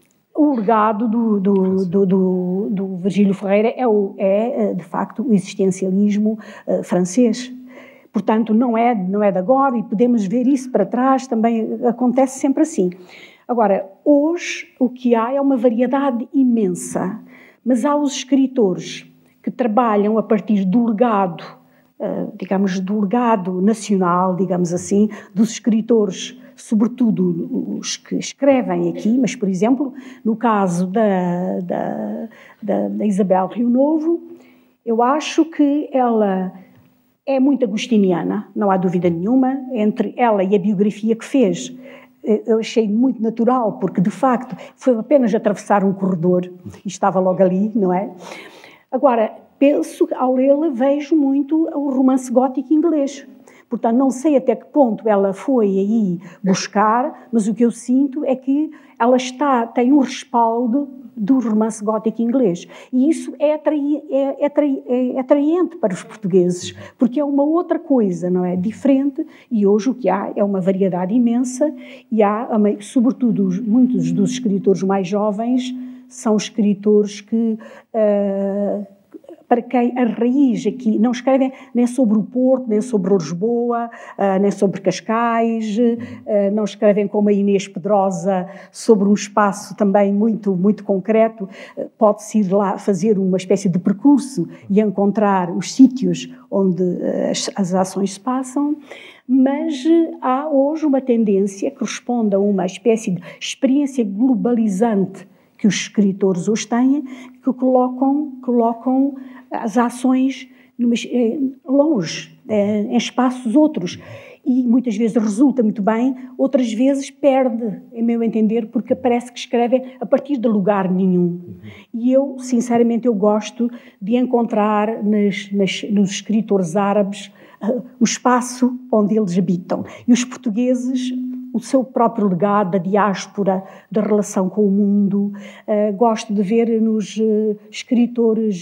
Speaker 4: O legado do, do, do, do, do Virgílio Ferreira é, o, é, de facto, o existencialismo uh, francês. Portanto, não é, não é de agora e podemos ver isso para trás, também acontece sempre assim. Agora, hoje o que há é uma variedade imensa, mas há os escritores que trabalham a partir do legado, uh, digamos, do legado nacional, digamos assim, dos escritores, sobretudo os que escrevem aqui, mas, por exemplo, no caso da, da, da, da Isabel Rio Novo, eu acho que ela é muito agostiniana, não há dúvida nenhuma, entre ela e a biografia que fez. Eu achei muito natural, porque, de facto, foi apenas atravessar um corredor e estava logo ali, não é? Agora, penso, ao lê-la, vejo muito o romance gótico inglês. Portanto, não sei até que ponto ela foi aí buscar, mas o que eu sinto é que ela está, tem um respaldo do romance gótico inglês. E isso é, atrai, é, atrai, é atraente para os portugueses, porque é uma outra coisa, não é? Diferente, e hoje o que há é uma variedade imensa, e há, sobretudo, muitos dos escritores mais jovens são escritores que... Uh, para quem a raiz aqui, não escrevem nem sobre o Porto, nem sobre Lisboa, uh, nem sobre Cascais, uh, não escrevem como a Inês Pedrosa sobre um espaço também muito, muito concreto. Uh, pode-se ir lá fazer uma espécie de percurso e encontrar os sítios onde uh, as, as ações se passam, mas uh, há hoje uma tendência que responde a uma espécie de experiência globalizante que os escritores hoje têm, que colocam, colocam as ações numa, longe, em espaços outros. E muitas vezes resulta muito bem, outras vezes perde, em meu entender, porque parece que escrevem a partir de lugar nenhum. E eu, sinceramente, eu gosto de encontrar nas, nas, nos escritores árabes uh, o espaço onde eles habitam. E os portugueses, o seu próprio legado, da diáspora, da relação com o mundo. Uh, gosto de ver nos uh, escritores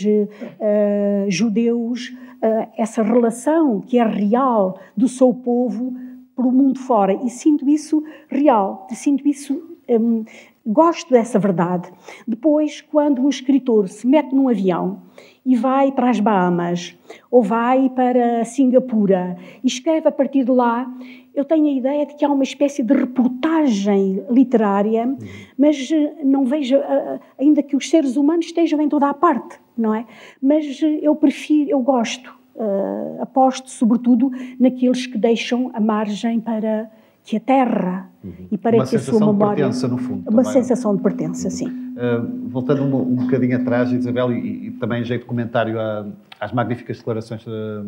Speaker 4: uh, judeus uh, essa relação que é real do seu povo para o mundo fora. E sinto isso real, sinto isso, um, gosto dessa verdade. Depois, quando um escritor se mete num avião e vai para as Bahamas, ou vai para Singapura, e escreve a partir de lá, eu tenho a ideia de que há uma espécie de reportagem literária, mas não vejo, ainda que os seres humanos estejam em toda a parte, não é? Mas eu prefiro, eu gosto, uh, aposto sobretudo naqueles que deixam a margem para que a terra uhum. e para
Speaker 1: uma
Speaker 4: que a sua memória...
Speaker 1: Uma sensação de pertença, no fundo.
Speaker 4: Uma
Speaker 1: também.
Speaker 4: sensação de pertença, uhum. sim.
Speaker 1: Uh, voltando um, um bocadinho atrás, Isabel, e, e também em jeito de comentário a, às magníficas declarações,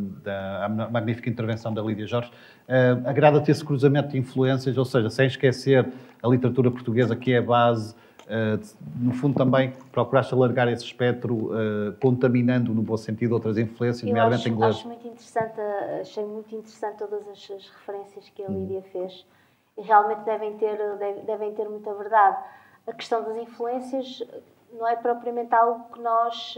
Speaker 1: da, à magnífica intervenção da Lídia Jorge, uh, agrada-te esse cruzamento de influências, ou seja, sem esquecer a literatura portuguesa, que é a base, uh, de, no fundo também procuraste alargar esse espectro, uh, contaminando, no bom sentido, outras influências, nomeadamente inglês.
Speaker 2: Acho muito interessante, achei muito interessante todas as, as referências que a Lídia hum. fez, e realmente devem ter, devem, devem ter muita verdade. A questão das influências não é propriamente algo que nós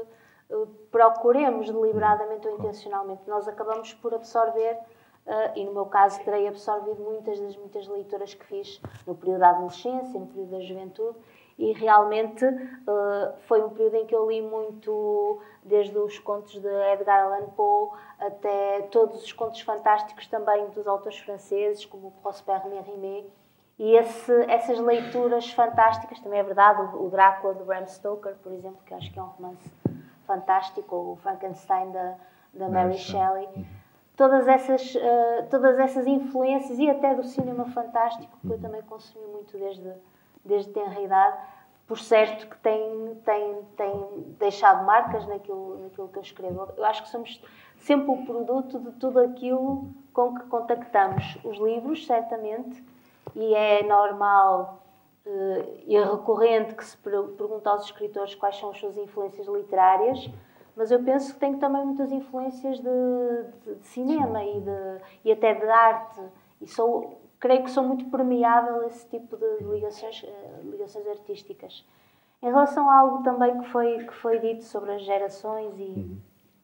Speaker 2: uh, procuremos deliberadamente ou intencionalmente. Nós acabamos por absorver, uh, e no meu caso terei absorvido muitas das muitas leituras que fiz no período da adolescência, no período da juventude, e realmente uh, foi um período em que eu li muito, desde os contos de Edgar Allan Poe até todos os contos fantásticos também dos autores franceses, como Prosper Mérimée. E esse, essas leituras fantásticas, também é verdade, o, o Drácula de Bram Stoker, por exemplo, que acho que é um romance fantástico, ou o Frankenstein da, da Mary Shelley. Todas essas, uh, todas essas influências, e até do cinema fantástico, que eu também consumi muito desde, desde tenra idade, por certo que tem, tem, tem deixado marcas naquilo, naquilo que eu escrevo. Eu acho que somos sempre o produto de tudo aquilo com que contactamos. Os livros, certamente, e é normal uh, e é recorrente que se pergunta aos escritores quais são as suas influências literárias, mas eu penso que tem também muitas influências de, de, de cinema e, de, e até de arte, e sou, creio que sou muito permeável a esse tipo de ligações, uh, ligações artísticas. Em relação a algo também que foi, que foi dito sobre as gerações, e uhum.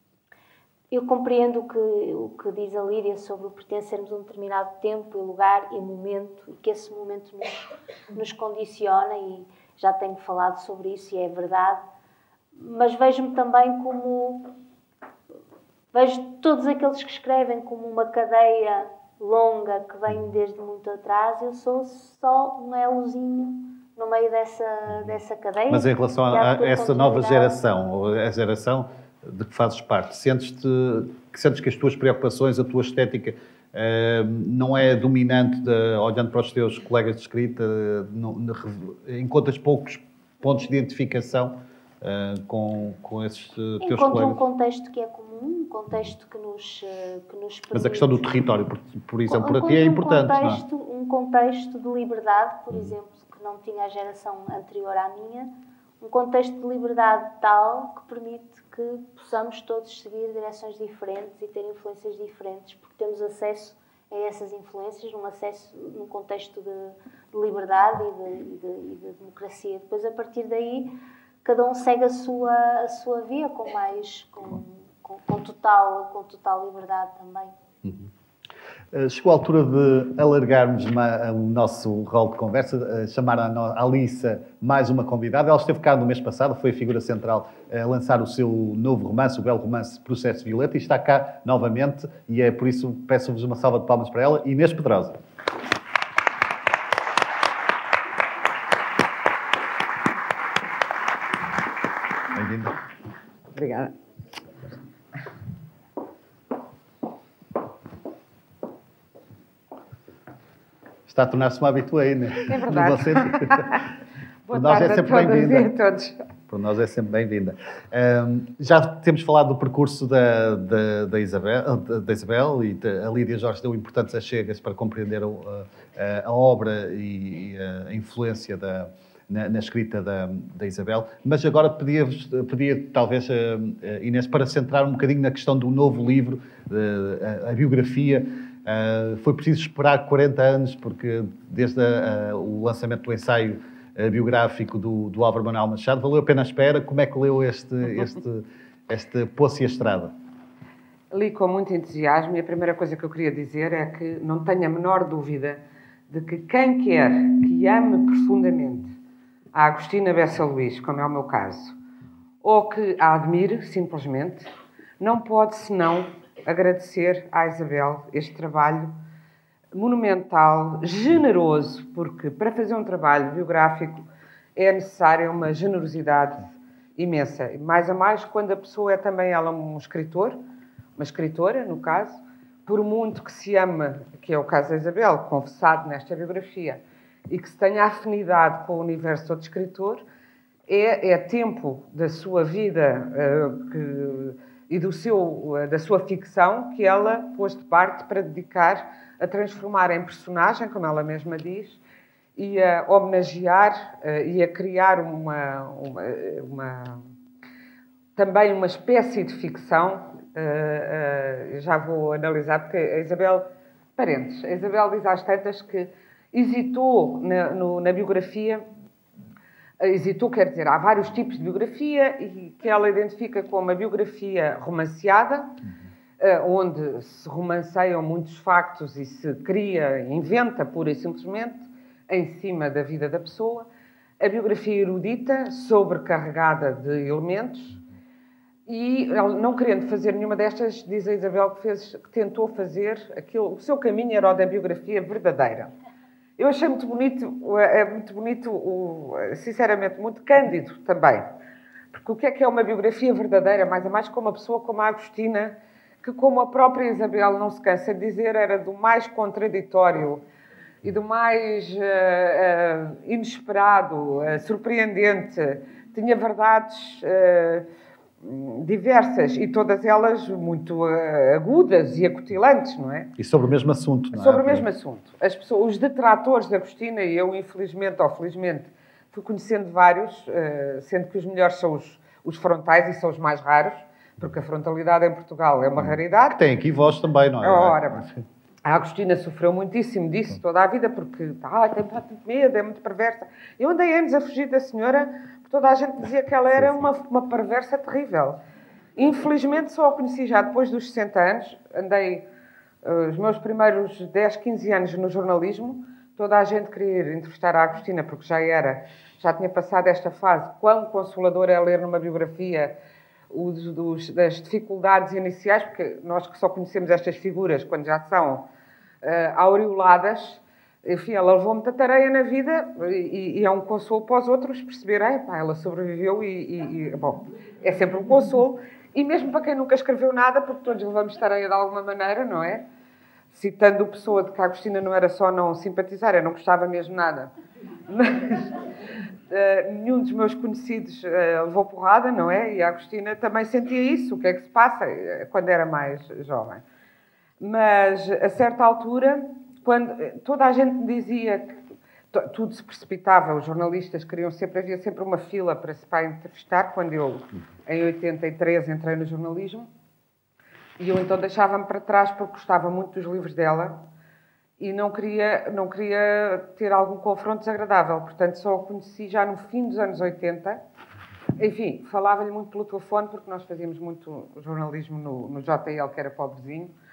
Speaker 2: eu compreendo o que, o que diz a Lídia sobre o pertencermos a um determinado tempo, e lugar e momento, e que esse momento nos, nos condiciona, e já tenho falado sobre isso, e é verdade, mas vejo-me também como... Vejo todos aqueles que escrevem como uma cadeia longa que vem desde muito atrás. Eu sou só um elozinho no meio dessa, dessa cadeia.
Speaker 1: Mas em relação a, a essa nova geração, ou a geração de que fazes parte, sentes-te, que sentes que as tuas preocupações, a tua estética uh, não é dominante, de, olhando para os teus colegas de escrita, não, não, encontras poucos pontos de identificação uh, com, com esses uh, teus
Speaker 2: Encontro
Speaker 1: colegas?
Speaker 2: Um contexto que é comum, um contexto que nos, que nos permite...
Speaker 1: Mas a questão do território, por, por exemplo, para ti é importante,
Speaker 2: um contexto,
Speaker 1: não é?
Speaker 2: Um contexto de liberdade, por hum. exemplo, que não tinha a geração anterior à minha, um contexto de liberdade tal que permite que possamos todos seguir direções diferentes e ter influências diferentes, porque temos acesso a essas influências, num, acesso, num contexto de, de liberdade e de, e, de, e de democracia. Depois, a partir daí, cada um segue a sua, a sua via com, mais, com, com, com, total, com total liberdade também.
Speaker 1: Uhum. Chegou a altura de alargarmos uma, o nosso rol de conversa, chamar a, a Alissa mais uma convidada. Ela esteve cá no mês passado, foi a figura central a lançar o seu novo romance, o belo romance Processo Violeta, e está cá novamente, e é por isso peço-vos uma salva de palmas para ela. Inês Pedrosa. Bem-vinda.
Speaker 5: Obrigada.
Speaker 1: Está a tornar-se uma habitué, né?
Speaker 5: É verdade.
Speaker 1: Você...
Speaker 5: Boa tarde é sempre bem-vinda. A todos.
Speaker 1: Por nós é sempre bem-vinda. Um, já temos falado do percurso da, da, da, Isabel, da, da Isabel e da, a Lídia Jorge deu importantes achegas para compreender a, a, a obra e a influência da, na, na escrita da, da Isabel. Mas agora pedia-vos, pedia talvez, a Inês, para centrar um bocadinho na questão do novo livro, a, a biografia. Uh, foi preciso esperar quarenta anos, porque desde a, a, o lançamento do ensaio uh, biográfico do, do Álvaro Manuel Machado, valeu a pena a espera. Como é que leu este, este, este Poço e a Estrada?
Speaker 5: Li com muito entusiasmo e a primeira coisa que eu queria dizer é que não tenho a menor dúvida de que quem quer que ame profundamente a Agostina Bessa Luís, como é o meu caso, ou que a admire simplesmente, não pode senão agradecer à Isabel este trabalho monumental, generoso, porque para fazer um trabalho biográfico é necessária uma generosidade imensa. Mais a mais quando a pessoa é também ela um escritor, uma escritora, no caso, por muito que se ama, que é o caso da Isabel, confessado nesta biografia, e que se tenha afinidade com o universo de outro escritor, é, é tempo da sua vida uh, que... e do seu, da sua ficção que ela pôs de parte para dedicar a transformar em personagem, como ela mesma diz, e a homenagear e a criar uma, uma, uma também uma espécie de ficção. Já vou analisar, porque a Isabel, parentes, a Isabel diz às tantas que hesitou na, no, na biografia. Hesitou, quer dizer, há vários tipos de biografia e que ela identifica como a biografia romanceada, onde se romanceiam muitos factos e se cria, inventa pura e simplesmente, em cima da vida da pessoa. A biografia erudita, sobrecarregada de elementos. E, não querendo fazer nenhuma destas, diz a Isabel que, fez, que tentou fazer aquilo, o seu caminho era o da biografia verdadeira. Eu achei muito bonito, é muito bonito, sinceramente, muito cândido também. Porque o que é que é uma biografia verdadeira, mais a mais com uma pessoa como a Agostina, que, como a própria Isabel não se cansa de dizer, era do mais contraditório e do mais uh, uh, inesperado, uh, surpreendente. Tinha verdades uh, diversas e todas elas muito uh, agudas e acutilantes, não é?
Speaker 1: E sobre o mesmo assunto, não é?
Speaker 5: Sobre o mesmo assunto. As pessoas, os detratores da Agostina, e eu, infelizmente ou felizmente, fui conhecendo vários, uh, sendo que os melhores são os, os frontais e são os mais raros, porque a frontalidade em Portugal é uma raridade.
Speaker 1: Que tem aqui voz também, não é?
Speaker 5: Ora, a Agostina sofreu muitíssimo disso toda a vida, porque ah, tem muito medo, é muito perversa. Eu andei anos a fugir da senhora, porque toda a gente dizia que ela era uma, uma perversa terrível. Infelizmente só a conheci já depois dos sessenta anos. Andei uh, os meus primeiros dez, quinze anos no jornalismo. Toda a gente queria ir entrevistar a Agostina, porque já era, já tinha passado esta fase. Quão consolador é ler numa biografia os, dos, das dificuldades iniciais, porque nós que só conhecemos estas figuras quando já são uh, aureoladas. Enfim, ela levou muita tareia na vida e, e é um consolo para os outros perceber, ah, pá, ela sobreviveu e, e, e, bom, é sempre um consolo. E mesmo para quem nunca escreveu nada, porque todos levamos tareia de alguma maneira, não é? Citando o Pessoa, de que a Agostina não era só não simpatizar, eu não gostava mesmo nada. Mas uh, nenhum dos meus conhecidos uh, levou porrada, não é? E a Agostina também sentia isso, o que é que se passa, quando era mais jovem. Mas, a certa altura, quando toda a gente me dizia que tudo se precipitava, os jornalistas queriam sempre, havia sempre uma fila para se para entrevistar, quando eu, em oitenta e três, entrei no jornalismo, e eu então deixava-me para trás porque gostava muito dos livros dela e não queria, não queria ter algum confronto desagradável. Portanto, só o conheci já no fim dos anos oitenta. Enfim, falava-lhe muito pelo telefone, porque nós fazíamos muito jornalismo no, no J L, que era pobrezinho.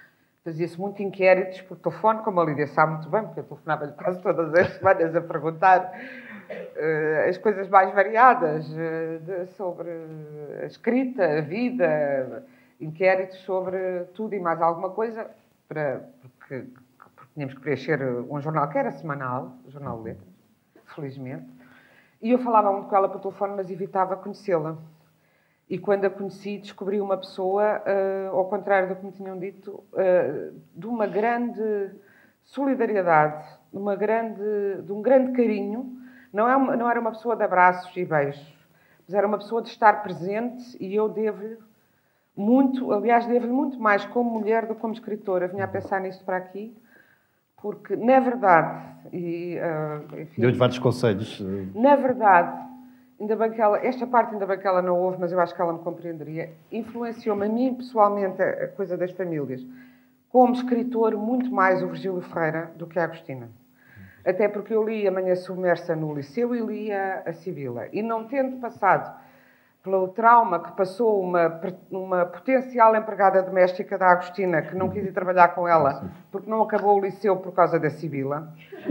Speaker 5: fazia-se muito inquéritos por telefone, como a Lídia sabe muito bem, porque eu telefonava-lhe quase todas as semanas a perguntar uh, as coisas mais variadas uh, de, sobre a escrita, a vida, inquéritos sobre tudo e mais alguma coisa, para, porque, porque tínhamos que preencher um jornal que era semanal, o Jornal de Letras, felizmente. E eu falava muito com ela por telefone, mas evitava conhecê-la. E quando a conheci, descobri uma pessoa, uh, ao contrário do que me tinham dito, uh, de uma grande solidariedade, de, uma grande, de um grande carinho. Não, é uma, não era uma pessoa de abraços e beijos, mas era uma pessoa de estar presente, e eu devo-lhe muito, aliás, devo-lhe muito mais como mulher do que como escritora. Vinha a pensar nisto para aqui, porque, na verdade, e, uh, enfim,
Speaker 1: deu-lhe vários conselhos.
Speaker 5: Na verdade, ainda bem que ela, esta parte ainda bem que ela não ouve, mas eu acho que ela me compreenderia, influenciou-me a mim pessoalmente a, a coisa das famílias. Como escritor, muito mais o Virgílio Ferreira do que a Agostina. Até porque eu li A Manhã Submersa no liceu e lia a Sibila. E não tendo passado pelo trauma que passou uma, uma potencial empregada doméstica da Agostina, que não quis ir trabalhar com ela, porque não acabou o liceu por causa da Sibila.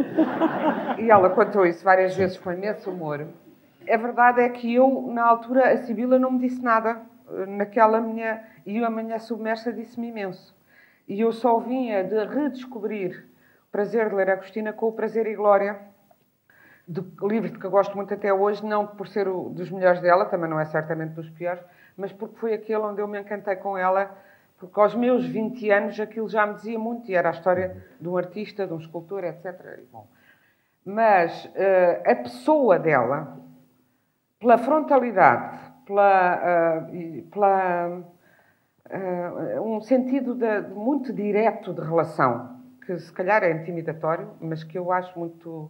Speaker 5: E ela contou isso várias vezes com imenso humor. A verdade é que eu, na altura, a Sibila não me disse nada. Naquela minha... E A Manhã Submersa disse-me imenso. E eu só vinha de redescobrir o prazer de ler a Agostina com o Prazer e Glória, do livro de que eu gosto muito até hoje, não por ser o dos melhores dela, também não é certamente dos piores, mas porque foi aquele onde eu me encantei com ela, porque aos meus vinte anos aquilo já me dizia muito, e era a história de um artista, de um escultor, etcétera. Bom, mas uh, a pessoa dela, pela frontalidade, pela, uh, pela uh, um sentido de, de muito direto de relação, que se calhar é intimidatório, mas que eu acho muito...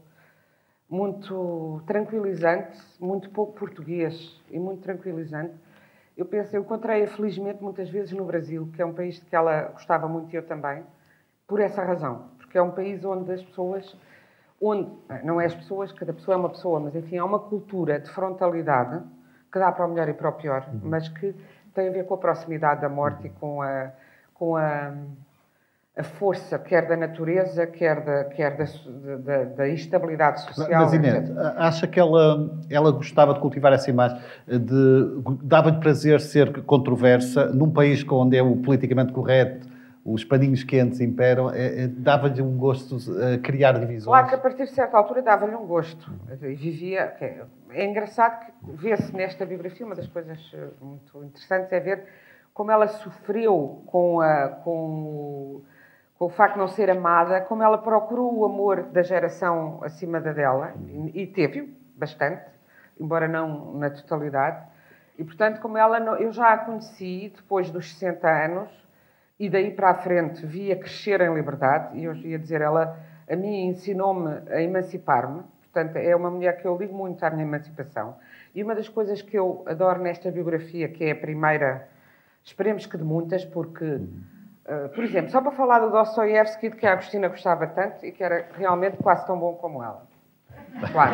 Speaker 5: muito tranquilizante, muito pouco português e muito tranquilizante. Eu penso, eu encontrei-a felizmente muitas vezes no Brasil, que é um país de que ela gostava muito e eu também, por essa razão. Porque é um país onde as pessoas, onde, não é as pessoas, cada pessoa é uma pessoa, mas enfim, há uma cultura de frontalidade que dá para o melhor e para o pior, mas que tem a ver com a proximidade da morte e com a, com a a força, quer da natureza, quer da, quer da, da, da instabilidade social.
Speaker 1: Mas, Inês, acha que ela, ela gostava de cultivar essa imagem? De, dava-lhe prazer ser controversa num país onde é o politicamente correto, os paninhos quentes imperam, é, é, dava-lhe um gosto a criar divisões?
Speaker 5: Claro que a partir de certa altura dava-lhe um gosto. E vivia... É, é engraçado que vê-se nesta biografia, uma das coisas muito interessantes é ver como ela sofreu com a... Com com o facto de não ser amada, como ela procurou o amor da geração acima da dela, e teve bastante, embora não na totalidade, e, portanto, como ela, não, eu já a conheci depois dos sessenta anos, e daí para a frente via crescer em liberdade, e eu ia dizer, ela a mim ensinou-me a emancipar-me, portanto, é uma mulher que eu ligo muito à minha emancipação, e uma das coisas que eu adoro nesta biografia, que é a primeira, esperemos que de muitas, porque... Uh, por exemplo, só para falar do Dostoiévski, de que a Agostina gostava tanto e que era realmente quase tão bom como ela. Claro.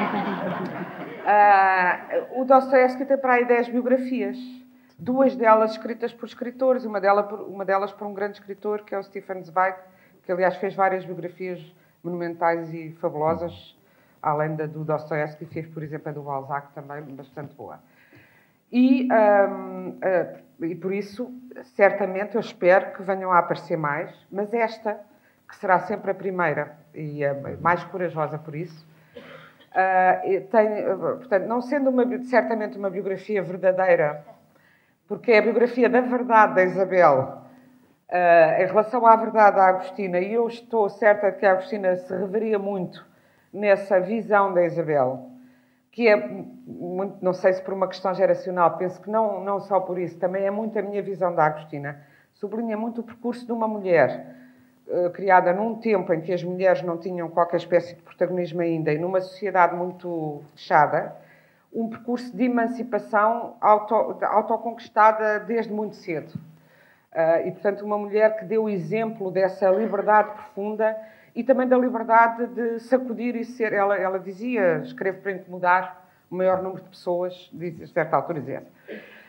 Speaker 5: Uh, o Dostoiévski tem para aí dez biografias. Duas delas escritas por escritores, uma delas por, uma delas por um grande escritor, que é o Stefan Zweig, que aliás fez várias biografias monumentais e fabulosas, além da do Dostoiévski, fez, por exemplo, a do Balzac também, bastante boa. E, um, uh, e por isso, certamente, eu espero que venham a aparecer mais, mas esta, que será sempre a primeira e a mais corajosa por isso, uh, tem, uh, portanto, não sendo uma, certamente uma biografia verdadeira, porque é a biografia da verdade da Isabel, uh, em relação à verdade da Agostina, e eu estou certa de que a Agostina se reveria muito nessa visão da Isabel, que é, muito, não sei se por uma questão geracional, penso que não, não só por isso, também é muito a minha visão da Agostina, sublinha muito o percurso de uma mulher uh, criada num tempo em que as mulheres não tinham qualquer espécie de protagonismo ainda e numa sociedade muito fechada, um percurso de emancipação auto, autoconquistada desde muito cedo. Uh, e, portanto, uma mulher que deu exemplo dessa liberdade profunda e também da liberdade de sacudir e ser... Ela, ela dizia, escrevo para incomodar o maior número de pessoas, diz, a certa altura dizia.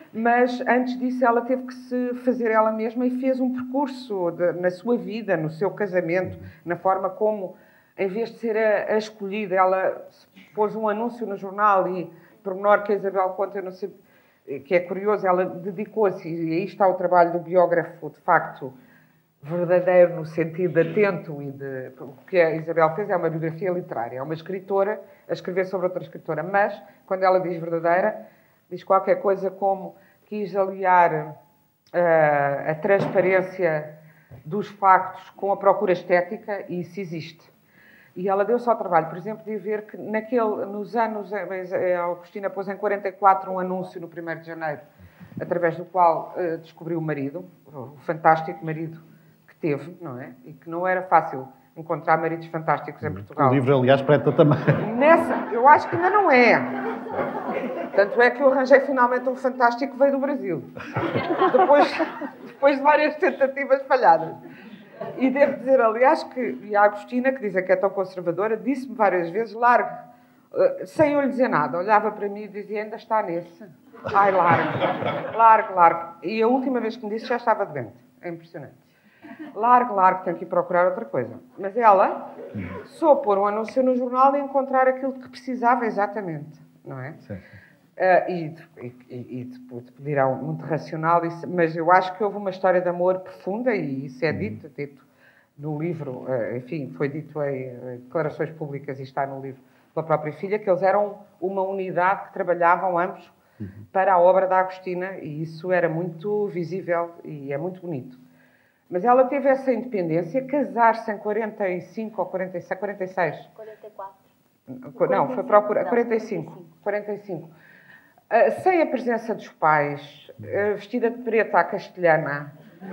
Speaker 5: Mas, antes disso, ela teve que se fazer ela mesma e fez um percurso de, na sua vida, no seu casamento, na forma como, em vez de ser a, a escolhida, ela pôs um anúncio no jornal e, por menor que a Isabel conta, não sei, que é curioso, ela dedicou-se, e aí está o trabalho do biógrafo, de facto, verdadeiro no sentido atento e de... O que a Isabel fez é uma biografia literária, é uma escritora a escrever sobre outra escritora, mas, quando ela diz verdadeira, diz qualquer coisa como quis aliar uh, a transparência dos factos com a procura estética, e isso existe. E ela deu-se ao trabalho, por exemplo, de ver que naquele, nos anos... A Augustina pôs em quarenta e quatro um anúncio no primeiro de janeiro, através do qual uh, descobriu o marido, o fantástico marido que teve, não é? E que não era fácil encontrar maridos fantásticos em Portugal.
Speaker 1: O livro, aliás, preta também.
Speaker 5: Nessa, eu acho que ainda não é. Tanto é que eu arranjei finalmente um fantástico que veio do Brasil. Depois, depois de várias tentativas falhadas. E devo dizer, aliás, que e a Agostina, que dizem que é tão conservadora, disse-me várias vezes, largue, sem eu lhe dizer nada. Olhava para mim e dizia, ainda está nesse. Ai, largue, largue, largue. E a última vez que me disse já estava doente. É impressionante. Largue, largue, tenho que ir procurar outra coisa. Mas ela soube pôr um anúncio no jornal e encontrar aquilo que precisava exatamente, não é? Sim. Uh, e, e, e, e dirá muito racional, mas eu acho que houve uma história de amor profunda, e isso é dito, dito no livro, uh, enfim, foi dito em uh, declarações públicas e está no livro pela própria filha, que eles eram uma unidade que trabalhavam ambos uhum. para a obra da Agostina, e isso era muito visível e é muito bonito. Mas ela teve essa independência, casar-se em quarenta e cinco ou quarenta e seis, quarenta e seis?
Speaker 2: quarenta e quatro.
Speaker 5: Não, foi procura, quarenta e cinco. quarenta e cinco. Uh, sem a presença dos pais, uh, vestida de preta à castelhana,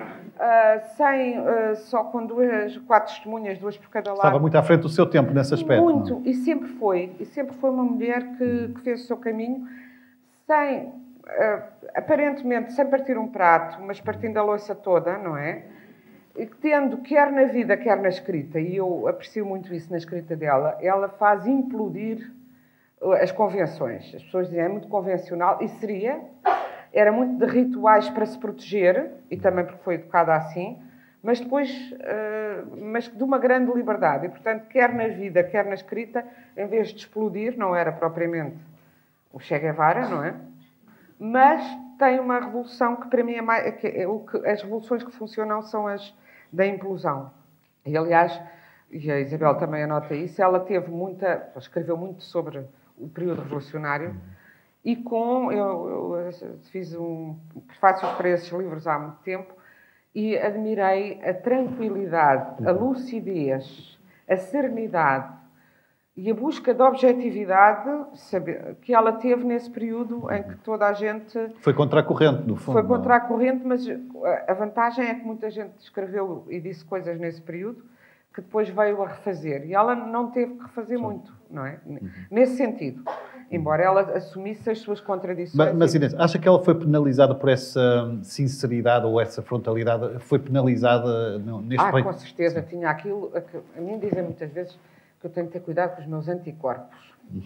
Speaker 5: uh, sem, uh, só com duas, quatro testemunhas, duas por cada lado.
Speaker 1: Estava muito à frente do seu tempo nesse aspecto.
Speaker 5: Muito,
Speaker 1: não?
Speaker 5: e sempre foi. E sempre foi uma mulher que, que fez o seu caminho, sem, uh, aparentemente, sem partir um prato, mas partindo a louça toda, não é? E tendo, quer na vida, quer na escrita, e eu aprecio muito isso na escrita dela, ela faz implodir as convenções. As pessoas dizem, é muito convencional, e seria, era muito de rituais para se proteger, e também porque foi educada assim, mas depois, uh, mas de uma grande liberdade. E, portanto, quer na vida, quer na escrita, em vez de explodir, não era propriamente o Che Guevara, não é? Mas tem uma revolução que, para mim, é mais... Que, é o que, as revoluções que funcionam são as da implosão. E, aliás, e a Isabel também anota isso, ela teve muita... escreveu muito sobre o período revolucionário, e com... Eu, eu fiz um prefácios para esses livros há muito tempo, e admirei a tranquilidade, a lucidez, a serenidade e a busca de objetividade que ela teve nesse período em que toda a gente...
Speaker 1: Foi contra a corrente, no fundo.
Speaker 5: Foi contra a corrente, mas a vantagem é que muita gente escreveu e disse coisas nesse período que depois veio a refazer. E ela não teve que refazer Sim. muito, não é? Uhum. Nesse sentido. Embora ela assumisse as suas contradições.
Speaker 1: Mas, mas Inês, acha que ela foi penalizada por essa sinceridade ou essa frontalidade? Foi penalizada neste...
Speaker 5: Ah, com certeza. Sim. Tinha aquilo... A mim dizem muitas vezes que eu tenho que ter cuidado com os meus anticorpos. Uh,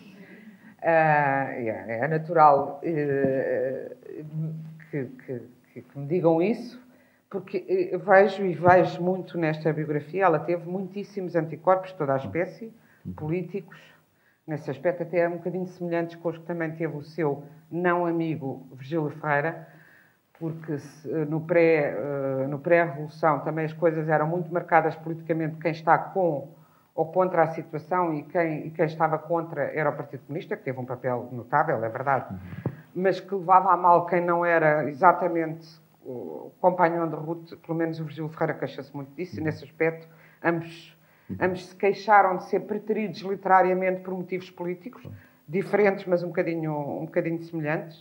Speaker 5: é, é natural uh, que, que, que, que me digam isso, porque vejo e vejo muito nesta biografia, ela teve muitíssimos anticorpos, toda a espécie, políticos, nesse aspecto até é um bocadinho semelhantes com os que também teve o seu não amigo Virgílio Ferreira, porque se, no pré, uh, no pré-revolução também as coisas eram muito marcadas politicamente, quem está com ou contra a situação, e quem, e quem estava contra era o Partido Comunista, que teve um papel notável, é verdade, mas que levava a mal quem não era exatamente o companhão de ruta. Pelo menos o Virgílio Ferreira queixa-se muito disso, e nesse aspecto ambos, ambos se queixaram de ser preteridos literariamente por motivos políticos, diferentes, mas um bocadinho, um bocadinho semelhantes.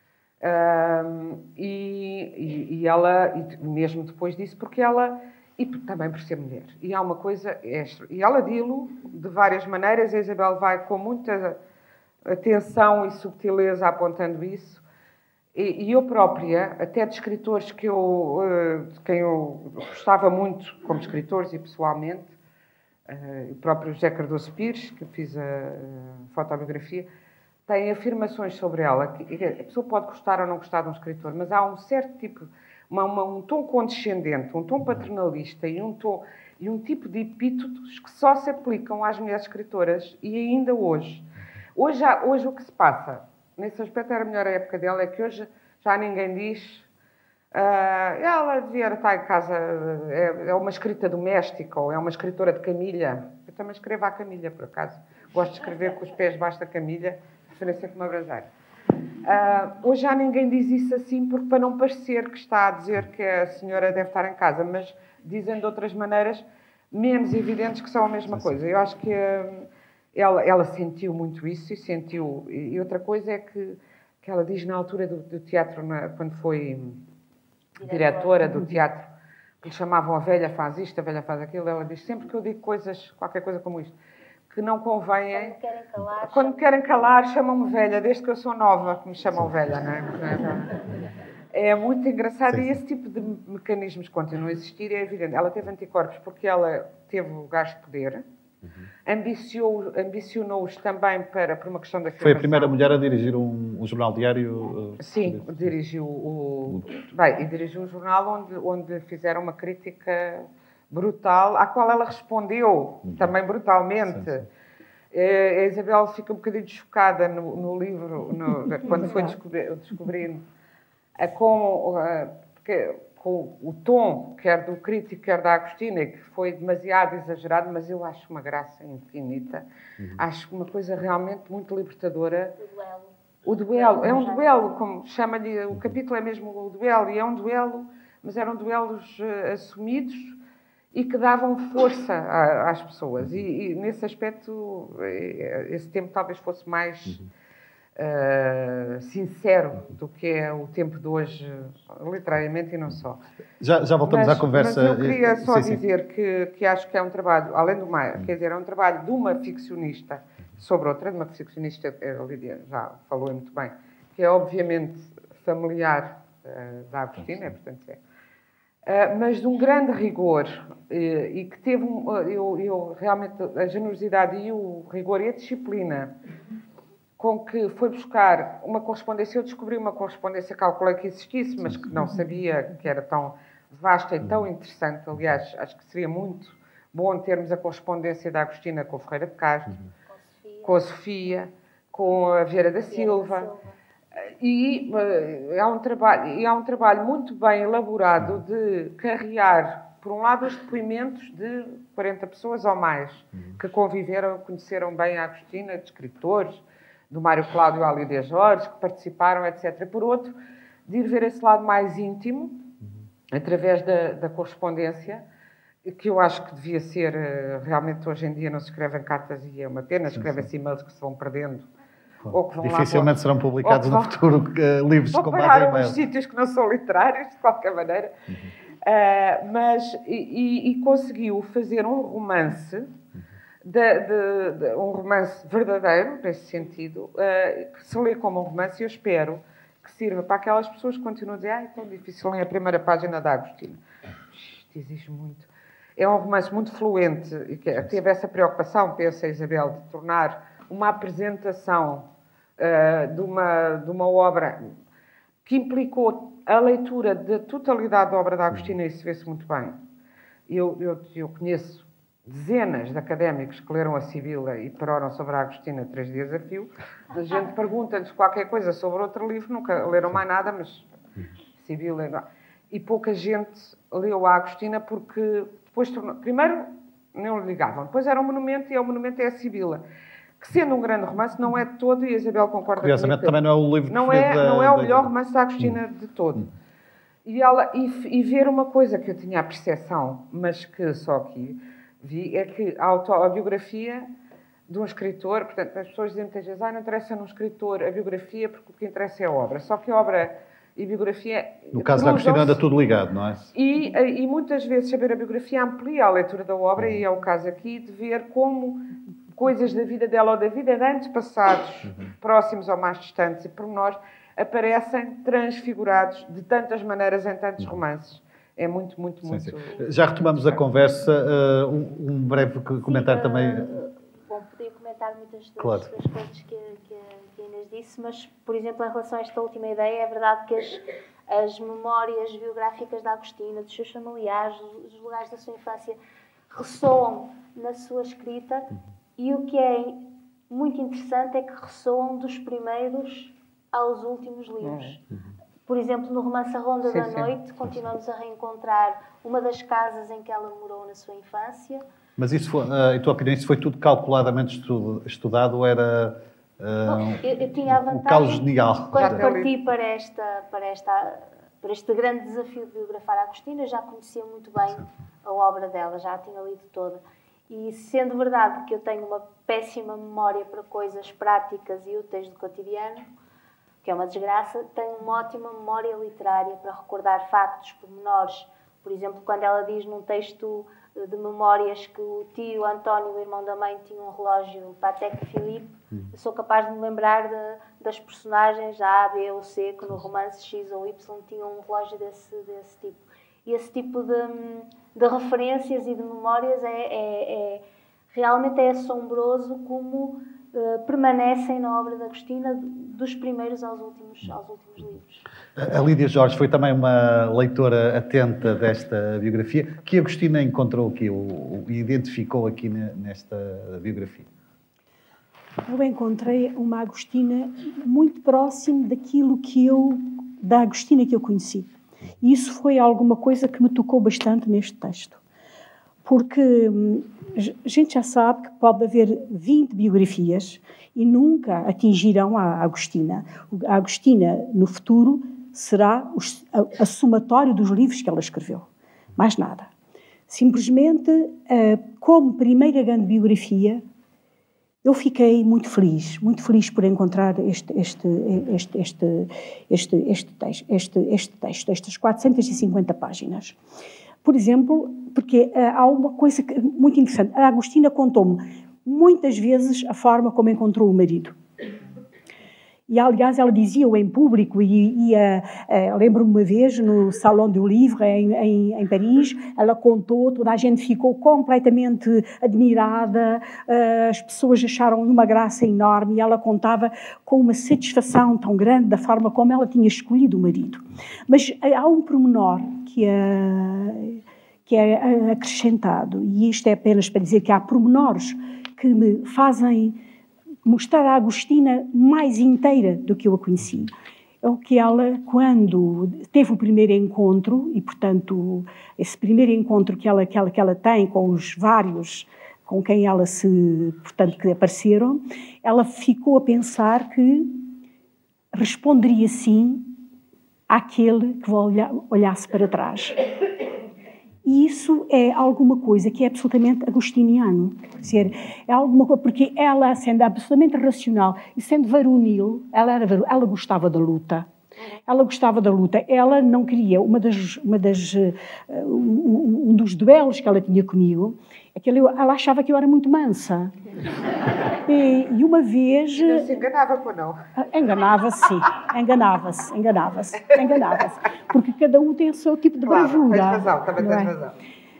Speaker 5: Um, e, e, e ela, e mesmo depois disso, porque ela... E também por ser mulher. E há uma coisa extra. E ela dilo de várias maneiras. A Isabel vai com muita atenção e subtileza apontando isso. E, e eu própria, até de escritores que eu, de quem eu gostava muito como escritores e pessoalmente, o próprio José Cardoso Pires, que fiz a fotobiografia, tem afirmações sobre ela, que a pessoa pode gostar ou não gostar de um escritor, mas há um certo tipo, uma, uma, um tom condescendente, um tom paternalista e um, tom, e um tipo de epítetos que só se aplicam às mulheres escritoras e ainda hoje. Hoje, há, hoje o que se passa, nesse aspecto era a melhor época dela, é que hoje já ninguém diz uh, ela devia estar em casa, é, é uma escrita doméstica ou é uma escritora de camilha. Eu também escrevo à camilha, por acaso. Gosto de escrever com os pés debaixo da camilha, referência como abraçar. Uh, hoje já ninguém diz isso assim, porque para não parecer que está a dizer que a senhora deve estar em casa, mas dizem de outras maneiras menos evidentes que são a mesma coisa. Eu acho que uh, ela, ela sentiu muito isso e sentiu... E outra coisa é que, que ela diz na altura do, do teatro, na, quando foi diretora do teatro, que lhe chamavam a velha faz isto, a velha faz aquilo, ela diz sempre que eu digo coisas, qualquer coisa como isto, que não convém.
Speaker 2: Quando querem calar,
Speaker 5: quando querem calar chamam-me velha, desde que eu sou nova que me chamam velha, não é? É muito engraçado. Sim, sim. E esse tipo de mecanismos continuam a existir, é evidente. Ela teve anticorpos porque ela teve o gás de poder, uhum. ambiciou, ambicionou-os também para, por uma questão da afirmação.
Speaker 1: Foi a primeira mulher a dirigir um, um jornal diário? Uh,
Speaker 5: Sim, dirigiu o... Bem, e dirigiu um jornal onde, onde fizeram uma crítica brutal, à qual ela respondeu uhum. também brutalmente. Sim, sim. A Isabel fica um bocadinho chocada no, no livro, no, quando foi descobri, descobrindo com, com o tom, quer do crítico, quer da Agostina, que foi demasiado exagerado, mas eu acho uma graça infinita. Uhum. Acho uma coisa realmente muito libertadora.
Speaker 2: O duelo.
Speaker 5: O duelo. É um duelo, como chama-lhe, o capítulo é mesmo o duelo, e é um duelo, mas eram duelos uh, assumidos, e que davam força às pessoas. E, e, nesse aspecto, esse tempo talvez fosse mais uhum. uh, sincero do que é o tempo de hoje, literariamente, e não só.
Speaker 1: Já, já voltamos
Speaker 5: mas,
Speaker 1: à conversa.
Speaker 5: Mas eu queria só
Speaker 1: sim,
Speaker 5: dizer
Speaker 1: sim.
Speaker 5: Que, que acho que é um trabalho, além do mais, uhum. quer dizer, é um trabalho de uma ficcionista sobre outra, de uma ficcionista, a Lídia já falou muito bem, que é obviamente familiar uh, da Agostina, portanto é. Uh, mas de um grande rigor uh, e que teve um, uh, eu, eu realmente a generosidade e o rigor e a disciplina com que foi buscar uma correspondência. Eu descobri uma correspondência, calculei que existisse, mas que não sabia que era tão vasta e tão interessante. Aliás, acho que seria muito bom termos a correspondência da Agostina com o Ferreira de Castro, uhum. com a Sofia, com a Vieira da Silva. E uh, há, um trabalho, e há um trabalho muito bem elaborado de carrear, por um lado, os depoimentos de quarenta pessoas ou mais que conviveram, conheceram bem a Agostina, de escritores, do Mário Cláudio e a Lídia Jorge, que participaram, etcétera. Por outro, de ir ver esse lado mais íntimo, através da, da correspondência, que eu acho que devia ser, uh, realmente hoje em dia não se escrevem cartas e é uma pena, escrevem-se e-mails que se vão perdendo. Ou que vão
Speaker 1: dificilmente
Speaker 5: lá,
Speaker 1: serão publicados no futuro uh, livros
Speaker 5: com
Speaker 1: base em e-mail.
Speaker 5: Nos sítios que não são literários, de qualquer maneira. Uhum. Uh, mas, e, e conseguiu fazer um romance, de, de, de, um romance verdadeiro, nesse sentido, uh, que se lê como um romance, e eu espero que sirva para aquelas pessoas que continuam a dizer ah, é tão difícil ler a primeira página da Agostina. Isto exige muito. É um romance muito fluente, e que teve essa preocupação, pensa a Isabel, de tornar uma apresentação uh, de, uma, de uma obra que implicou a leitura da totalidade da obra da Agostina, e isso vê-se muito bem. Eu, eu, eu conheço dezenas de académicos que leram a Sibila e paroram sobre a Agostina três dias a fio. A gente pergunta-lhes qualquer coisa sobre outro livro, nunca leram mais nada, mas Sibila... E pouca gente leu a Agostina porque depois tornou... Primeiro, não ligavam. Depois era um monumento, e é o monumento é a Sibila. Que, sendo um grande romance, não é de todo, e a Isabel concorda comigo.
Speaker 1: Curiosamente, também não é o livro
Speaker 5: não é,
Speaker 1: da,
Speaker 5: não é o
Speaker 1: da...
Speaker 5: melhor romance da Agostina hum. de todo. Hum. E, ela, e, e ver uma coisa que eu tinha a percepção, mas que só aqui vi, é que a, auto, a biografia de um escritor, portanto, as pessoas dizem muitas vezes, ah, não interessa num escritor a biografia, porque o que interessa é a obra. Só que a obra e a biografia...
Speaker 1: No caso da Agostina anda tudo ligado, não é?
Speaker 5: E, e muitas vezes saber a biografia amplia a leitura da obra, hum. e é o caso aqui de ver como... coisas da vida dela ou da vida de antepassados, uhum. próximos ou mais distantes e pormenores, aparecem transfigurados de tantas maneiras em tantos uhum. romances. É muito, muito, sim, muito...
Speaker 1: Sim. Já retomamos a conversa. Uh, um, um breve comentário
Speaker 2: sim,
Speaker 1: também...
Speaker 2: Uh, bom, Bom, podia comentar muitas das,
Speaker 1: Claro.
Speaker 2: das coisas que, que, que a Inês disse, mas, por exemplo, em relação a esta última ideia, é verdade que as, as memórias biográficas da Agostina, dos seus familiares, dos lugares da sua infância, ressoam na sua escrita, e o que é muito interessante é que ressoam dos primeiros aos últimos livros. Por exemplo, no romance A Ronda
Speaker 5: Sim,
Speaker 2: da
Speaker 5: sim.
Speaker 2: Noite, continuamos a reencontrar uma das casas em que ela morou na sua infância.
Speaker 1: Mas isso foi, uh, em tua opinião, isso foi tudo calculadamente estu- estudado ou era uh,
Speaker 2: Bom, eu, eu tinha a
Speaker 1: um
Speaker 2: vantagem,
Speaker 1: caos genial?
Speaker 2: quando
Speaker 5: Já
Speaker 2: parti para, esta, para, esta, para este grande desafio de biografar a Agostina, já conhecia muito bem a obra dela, já a tinha lido toda. E sendo verdade que eu tenho uma péssima memória para coisas práticas e úteis do cotidiano, que é uma desgraça, tenho uma ótima memória literária para recordar factos, pormenores. Por exemplo, quando ela diz num texto de memórias que o tio António, o irmão da mãe, tinha um relógio Patek Philippe, eu sou capaz de me lembrar de, das personagens A, B ou C, que no romance X ou Y tinham um relógio desse, desse tipo. E esse tipo de, de referências e de memórias é, é, é realmente é assombroso como uh, permanecem na obra de Agostina dos primeiros aos últimos, aos últimos livros.
Speaker 1: A Lídia Jorge foi também uma leitora atenta desta biografia. Que Agostina encontrou aqui, o, o identificou aqui nesta biografia?
Speaker 4: Eu encontrei uma Agostina muito próximo daquilo que eu, da Agostina que eu conheci. E isso foi alguma coisa que me tocou bastante neste texto. Porque a gente já sabe que pode haver vinte biografias e nunca atingirão a Agostina. A Agostina, no futuro, será a, a somatório dos livros que ela escreveu. Mais nada. Simplesmente, como primeira grande biografia, eu fiquei muito feliz, muito feliz por encontrar este, este, este, este, este, este, texto, este, este texto, estas quatrocentas e cinquenta páginas. Por exemplo, porque uh, há uma coisa que, muito interessante. A Agostina contou-me muitas vezes a forma como encontrou o marido. E, aliás, ela dizia-o em público, e, e uh, uh, lembro-me uma vez, no Salão du Livre, em, em, em Paris, ela contou, toda a gente ficou completamente admirada, uh, as pessoas acharam uma graça enorme, e ela contava com uma satisfação tão grande da forma como ela tinha escolhido o marido. Mas uh, há um pormenor que é, que é acrescentado, e isto é apenas para dizer que há pormenores que me fazem mostrar a Agostina mais inteira do que eu a conheci. É o que ela, quando teve o primeiro encontro, e portanto esse primeiro encontro que ela, que ela, que ela tem com os vários com quem ela se, portanto, que apareceram, ela ficou a pensar que responderia sim àquele que olhasse para trás. E isso é alguma coisa que é absolutamente agostiniano. Quer dizer, é alguma coisa, porque ela, sendo absolutamente racional e sendo varonil, ela, era, ela gostava da luta. Ela gostava da luta. Ela não queria, uma das, uma das, um, um dos duelos que ela tinha comigo, é que ela, ela achava que eu era muito mansa. E, e uma vez...
Speaker 5: Não se enganava, pô, não?
Speaker 4: Enganava-se, sim. Enganava-se, enganava-se, enganava-se. Porque cada um tem o seu tipo de
Speaker 5: Claro,
Speaker 4: bravura.
Speaker 5: tens razão, também tens
Speaker 4: é?
Speaker 5: razão.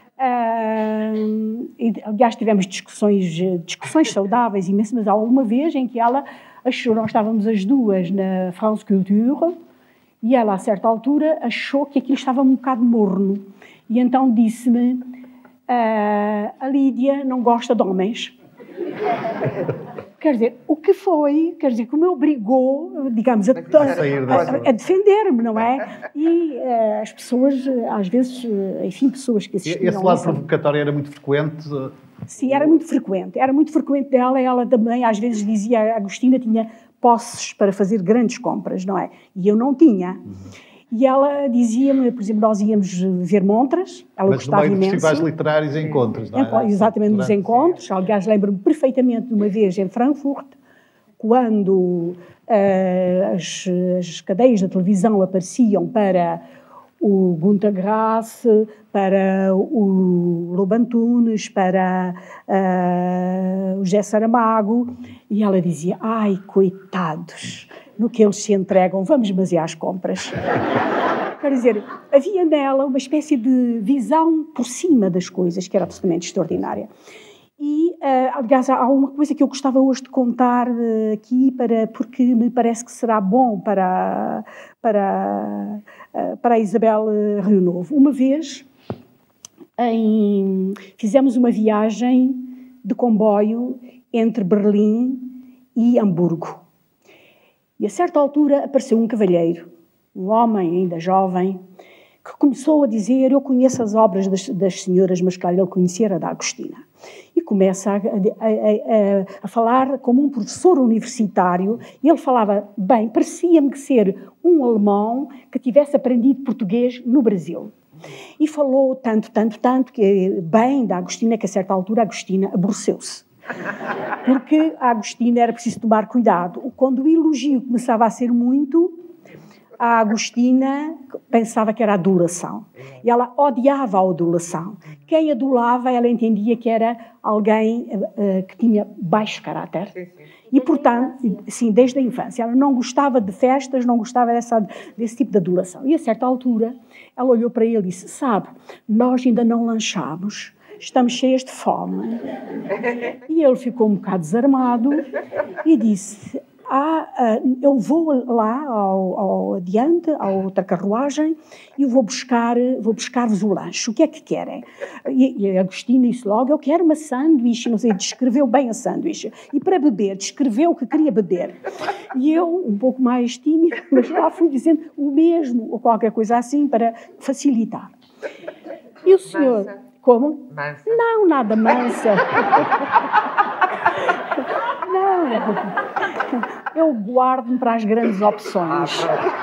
Speaker 4: Uh, e, aliás, tivemos discussões, discussões saudáveis imensas, mas há uma vez em que ela achou, nós estávamos as duas na France Culture, e ela, a certa altura, achou que aquilo estava um bocado morno. E então disse-me, uh, a Lídia não gosta de homens. Quer dizer, o que foi, quer dizer, como me obrigou, digamos, a, a, a defender-me, não é? E uh, as pessoas, às vezes, enfim, pessoas que assistiram...
Speaker 1: Esse lado provocatório era muito frequente?
Speaker 4: Sim, era muito frequente. Era muito frequente dela. Ela também, às vezes, dizia, a Agostina tinha posses para fazer grandes compras, não é? E eu não tinha. Uhum. E ela dizia-me, por exemplo, nós íamos ver montras, ela
Speaker 1: Mas
Speaker 4: gostava imenso.
Speaker 1: Mas no meio de festivais literários e encontros, não é?
Speaker 4: Exatamente, nos encontros. Aliás, lembro-me perfeitamente de uma vez em Frankfurt, quando uh, as, as cadeias da televisão apareciam para o Günter Grass, para o Lobo Antunes, para uh, o José Saramago, e ela dizia, ai, coitados, no que eles se entregam, vamos basear as compras. Quer dizer, havia nela uma espécie de visão por cima das coisas, que era absolutamente extraordinária. E, uh, aliás, há uma coisa que eu gostava hoje de contar uh, aqui, para, porque me parece que será bom para, para, uh, para a Isabel uh, Rio Novo. Uma vez, em, fizemos uma viagem de comboio entre Berlim e Hamburgo. E a certa altura apareceu um cavalheiro, um homem ainda jovem, que começou a dizer: eu conheço as obras das, das senhoras, mas claro, ele conhecia a da Agostina. E começa a, a, a, a falar como um professor universitário, e ele falava bem, parecia-me que ser um alemão que tivesse aprendido português no Brasil. E falou tanto, tanto, tanto, que bem da Agostina, que a certa altura a Agostina aborreceu-se. Porque a Agostina era preciso tomar cuidado. Quando o elogio começava a ser muito, a Agostina pensava que era adulação. E ela odiava a adulação. Quem adulava, ela entendia que era alguém uh, que tinha baixo caráter. Sim, sim. E, portanto, sim, desde a infância. Ela não gostava de festas, não gostava dessa, desse tipo de adulação. E, a certa altura, ela olhou para ele e disse: sabe, nós ainda não lanchamos, estamos cheias de fome. E ele ficou um bocado desarmado e disse: Ah, eu vou lá ao, ao adiante, à outra carruagem, e vou buscar, vou buscar-vos o lanche. O que é que querem? E, e a Agostina disse logo: eu quero uma sanduíche. Não sei, descreveu bem a sanduíche. E para beber, descreveu o que queria beber. E eu, um pouco mais tímida, mas lá fui dizendo o mesmo, ou qualquer coisa assim, para facilitar. E o senhor...
Speaker 5: Mansa.
Speaker 4: Como?
Speaker 5: Mansa.
Speaker 4: Não, nada mansa. Não, eu guardo-me para as grandes opções.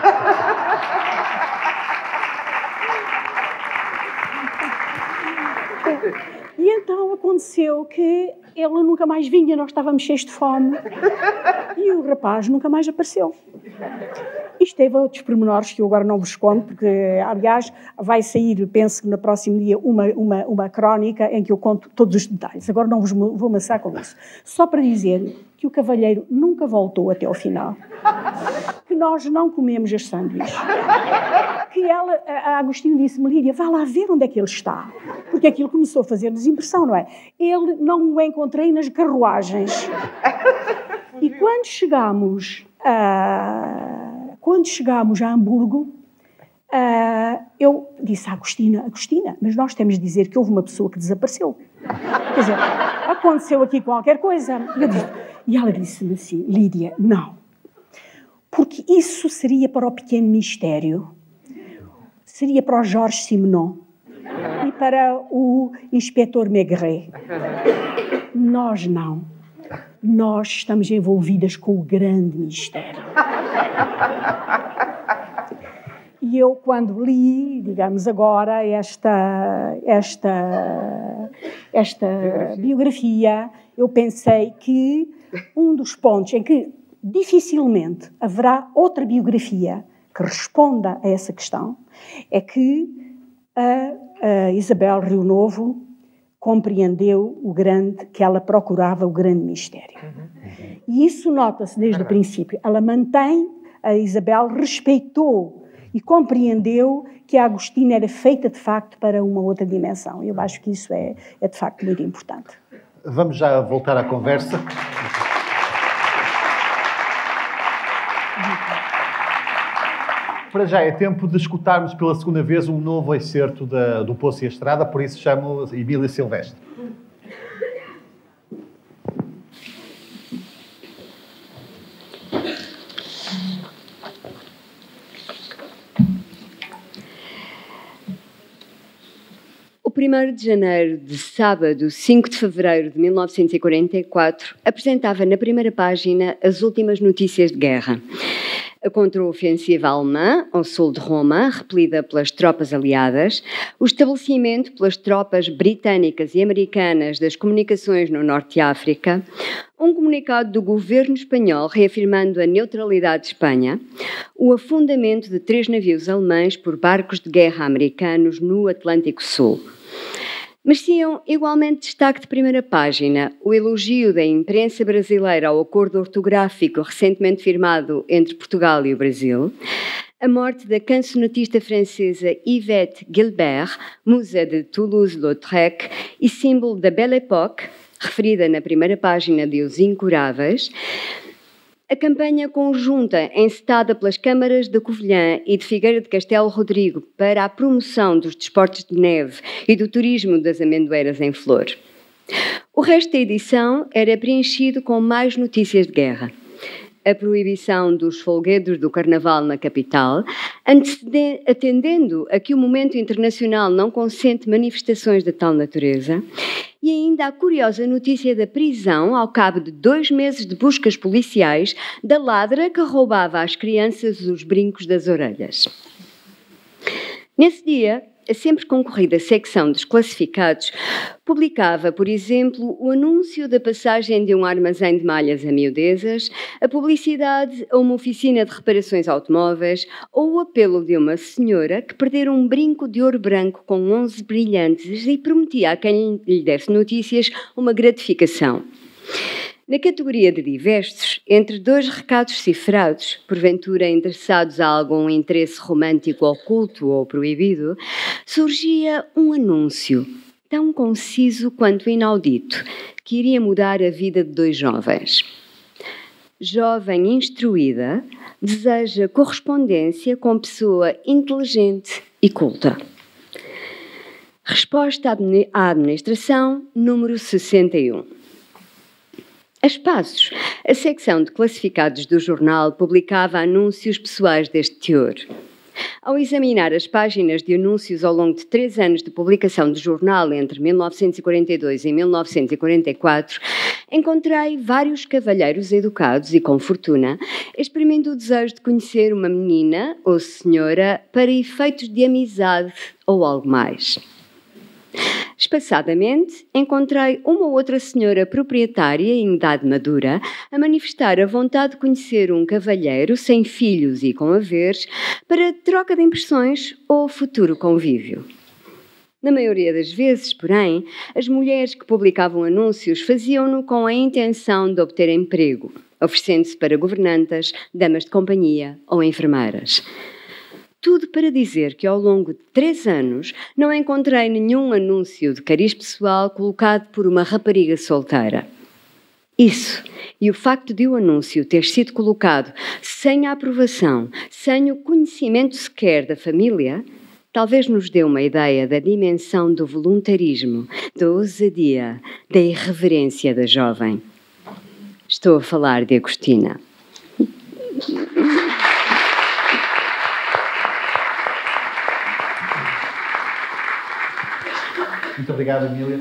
Speaker 4: E então aconteceu que ele nunca mais vinha, nós estávamos cheios de fome, e o rapaz nunca mais apareceu. Isto teve outros pormenores que eu agora não vos conto, porque, aliás, vai sair, penso que no próximo dia, uma, uma, uma crónica em que eu conto todos os detalhes. Agora não vos vou amassar com isso. Só para dizer que o cavalheiro nunca voltou até ao final. Que nós não comemos as sanduíches. Que ela, a Agostina disse-me: Lídia, vá lá ver onde é que ele está. Porque aquilo começou a fazer-nos impressão, não é? Ele não o encontrei nas carruagens. E quando chegámos a... Quando chegámos a Hamburgo, uh, eu disse à Agostina: Agostina, mas nós temos de dizer que houve uma pessoa que desapareceu. Quer dizer, aconteceu aqui qualquer coisa. E, eu disse, e ela disse-me assim: Lídia, não. Porque isso seria para o pequeno mistério. Seria para o Jorge Simenon e para o inspetor Maigret. Nós não. Nós estamos envolvidas com o grande mistério. E eu, quando li, digamos agora, esta, esta, esta biografia. biografia, eu pensei que um dos pontos em que dificilmente haverá outra biografia que responda a essa questão é que a, a Isabel Rio Novo compreendeu o grande, que ela procurava o grande mistério. Uhum. E isso nota-se desde uhum. o princípio. Ela mantém, a Isabel respeitou e compreendeu que a Agostina era feita de facto para uma outra dimensão. Eu acho que isso é, é de facto muito importante.
Speaker 1: Vamos já voltar à conversa. Para já é tempo de escutarmos pela segunda vez um novo excerto da, do Poço e a Estrada, por isso chamo Emília Silvestre.
Speaker 3: O primeiro de janeiro de sábado, cinco de fevereiro de mil novecentos e quarenta e quatro, apresentava na primeira página as últimas notícias de guerra. A contraofensiva alemã, ao sul de Roma, repelida pelas tropas aliadas, o estabelecimento pelas tropas britânicas e americanas das comunicações no norte de África, um comunicado do governo espanhol reafirmando a neutralidade de Espanha, o afundamento de três navios alemães por barcos de guerra americanos no Atlântico Sul. Mereciam igualmente destaque de primeira página o elogio da imprensa brasileira ao acordo ortográfico recentemente firmado entre Portugal e o Brasil, a morte da cancionetista francesa Yvette Gilbert, musa de Toulouse-Lautrec e símbolo da Belle Époque, referida na primeira página de Os Incuráveis, a campanha conjunta encetada pelas câmaras de Covilhã e de Figueira de Castelo Rodrigo para a promoção dos desportos de neve e do turismo das amendoeiras em flor. O resto da edição era preenchido com mais notícias de guerra. A proibição dos folguedos do Carnaval na capital, atendendo a que o momento internacional não consente manifestações de tal natureza, e ainda a curiosa notícia da prisão, ao cabo de dois meses de buscas policiais, da ladra que roubava às crianças os brincos das orelhas. Nesse dia, a sempre concorrida secção dos classificados publicava, por exemplo, o anúncio da passagem de um armazém de malhas a miudezas, a publicidade a uma oficina de reparações automóveis ou o apelo de uma senhora que perdera um brinco de ouro branco com onze brilhantes e prometia a quem lhe desse notícias uma gratificação. Na categoria de diversos, entre dois recados cifrados, porventura interessados a algum interesse romântico oculto ou proibido, surgia um anúncio, tão conciso quanto inaudito, que iria mudar a vida de dois jovens. Jovem instruída, deseja correspondência com pessoa inteligente e culta. Resposta à administração, número sessenta e um. A espaços, a secção de classificados do jornal publicava anúncios pessoais deste teor. Ao examinar as páginas de anúncios ao longo de três anos de publicação do jornal entre mil novecentos e quarenta e dois e mil novecentos e quarenta e quatro, encontrei vários cavalheiros educados e com fortuna, experimentando o desejo de conhecer uma menina ou senhora para efeitos de amizade ou algo mais. Espaçadamente, encontrei uma outra senhora proprietária em idade madura a manifestar a vontade de conhecer um cavalheiro sem filhos e com haveres para troca de impressões ou futuro convívio. Na maioria das vezes, porém, as mulheres que publicavam anúncios faziam-no com a intenção de obter emprego, oferecendo-se para governantas, damas de companhia ou enfermeiras. Tudo para dizer que ao longo de três anos não encontrei nenhum anúncio de cariz pessoal colocado por uma rapariga solteira. Isso, e o facto de o anúncio ter sido colocado sem a aprovação, sem o conhecimento sequer da família, talvez nos dê uma ideia da dimensão do voluntarismo, da ousadia, da irreverência da jovem. Estou a falar de Agostina.
Speaker 1: Muito obrigado, Emília.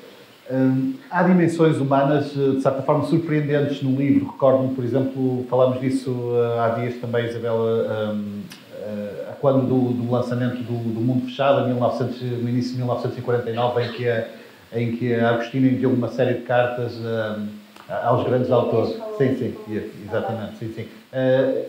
Speaker 1: Hum, há dimensões humanas, de certa forma, surpreendentes no livro. Recordo-me, por exemplo, falámos disso uh, há dias também, Isabela, um, uh, quando do, do lançamento do, do Mundo Fechado, em mil e novecentos, no início de mil novecentos e quarenta e nove, em que a, em que a Agostina enviou uma série de cartas um, aos grandes autores. Sim, sim, exatamente. Sim, sim. Uh,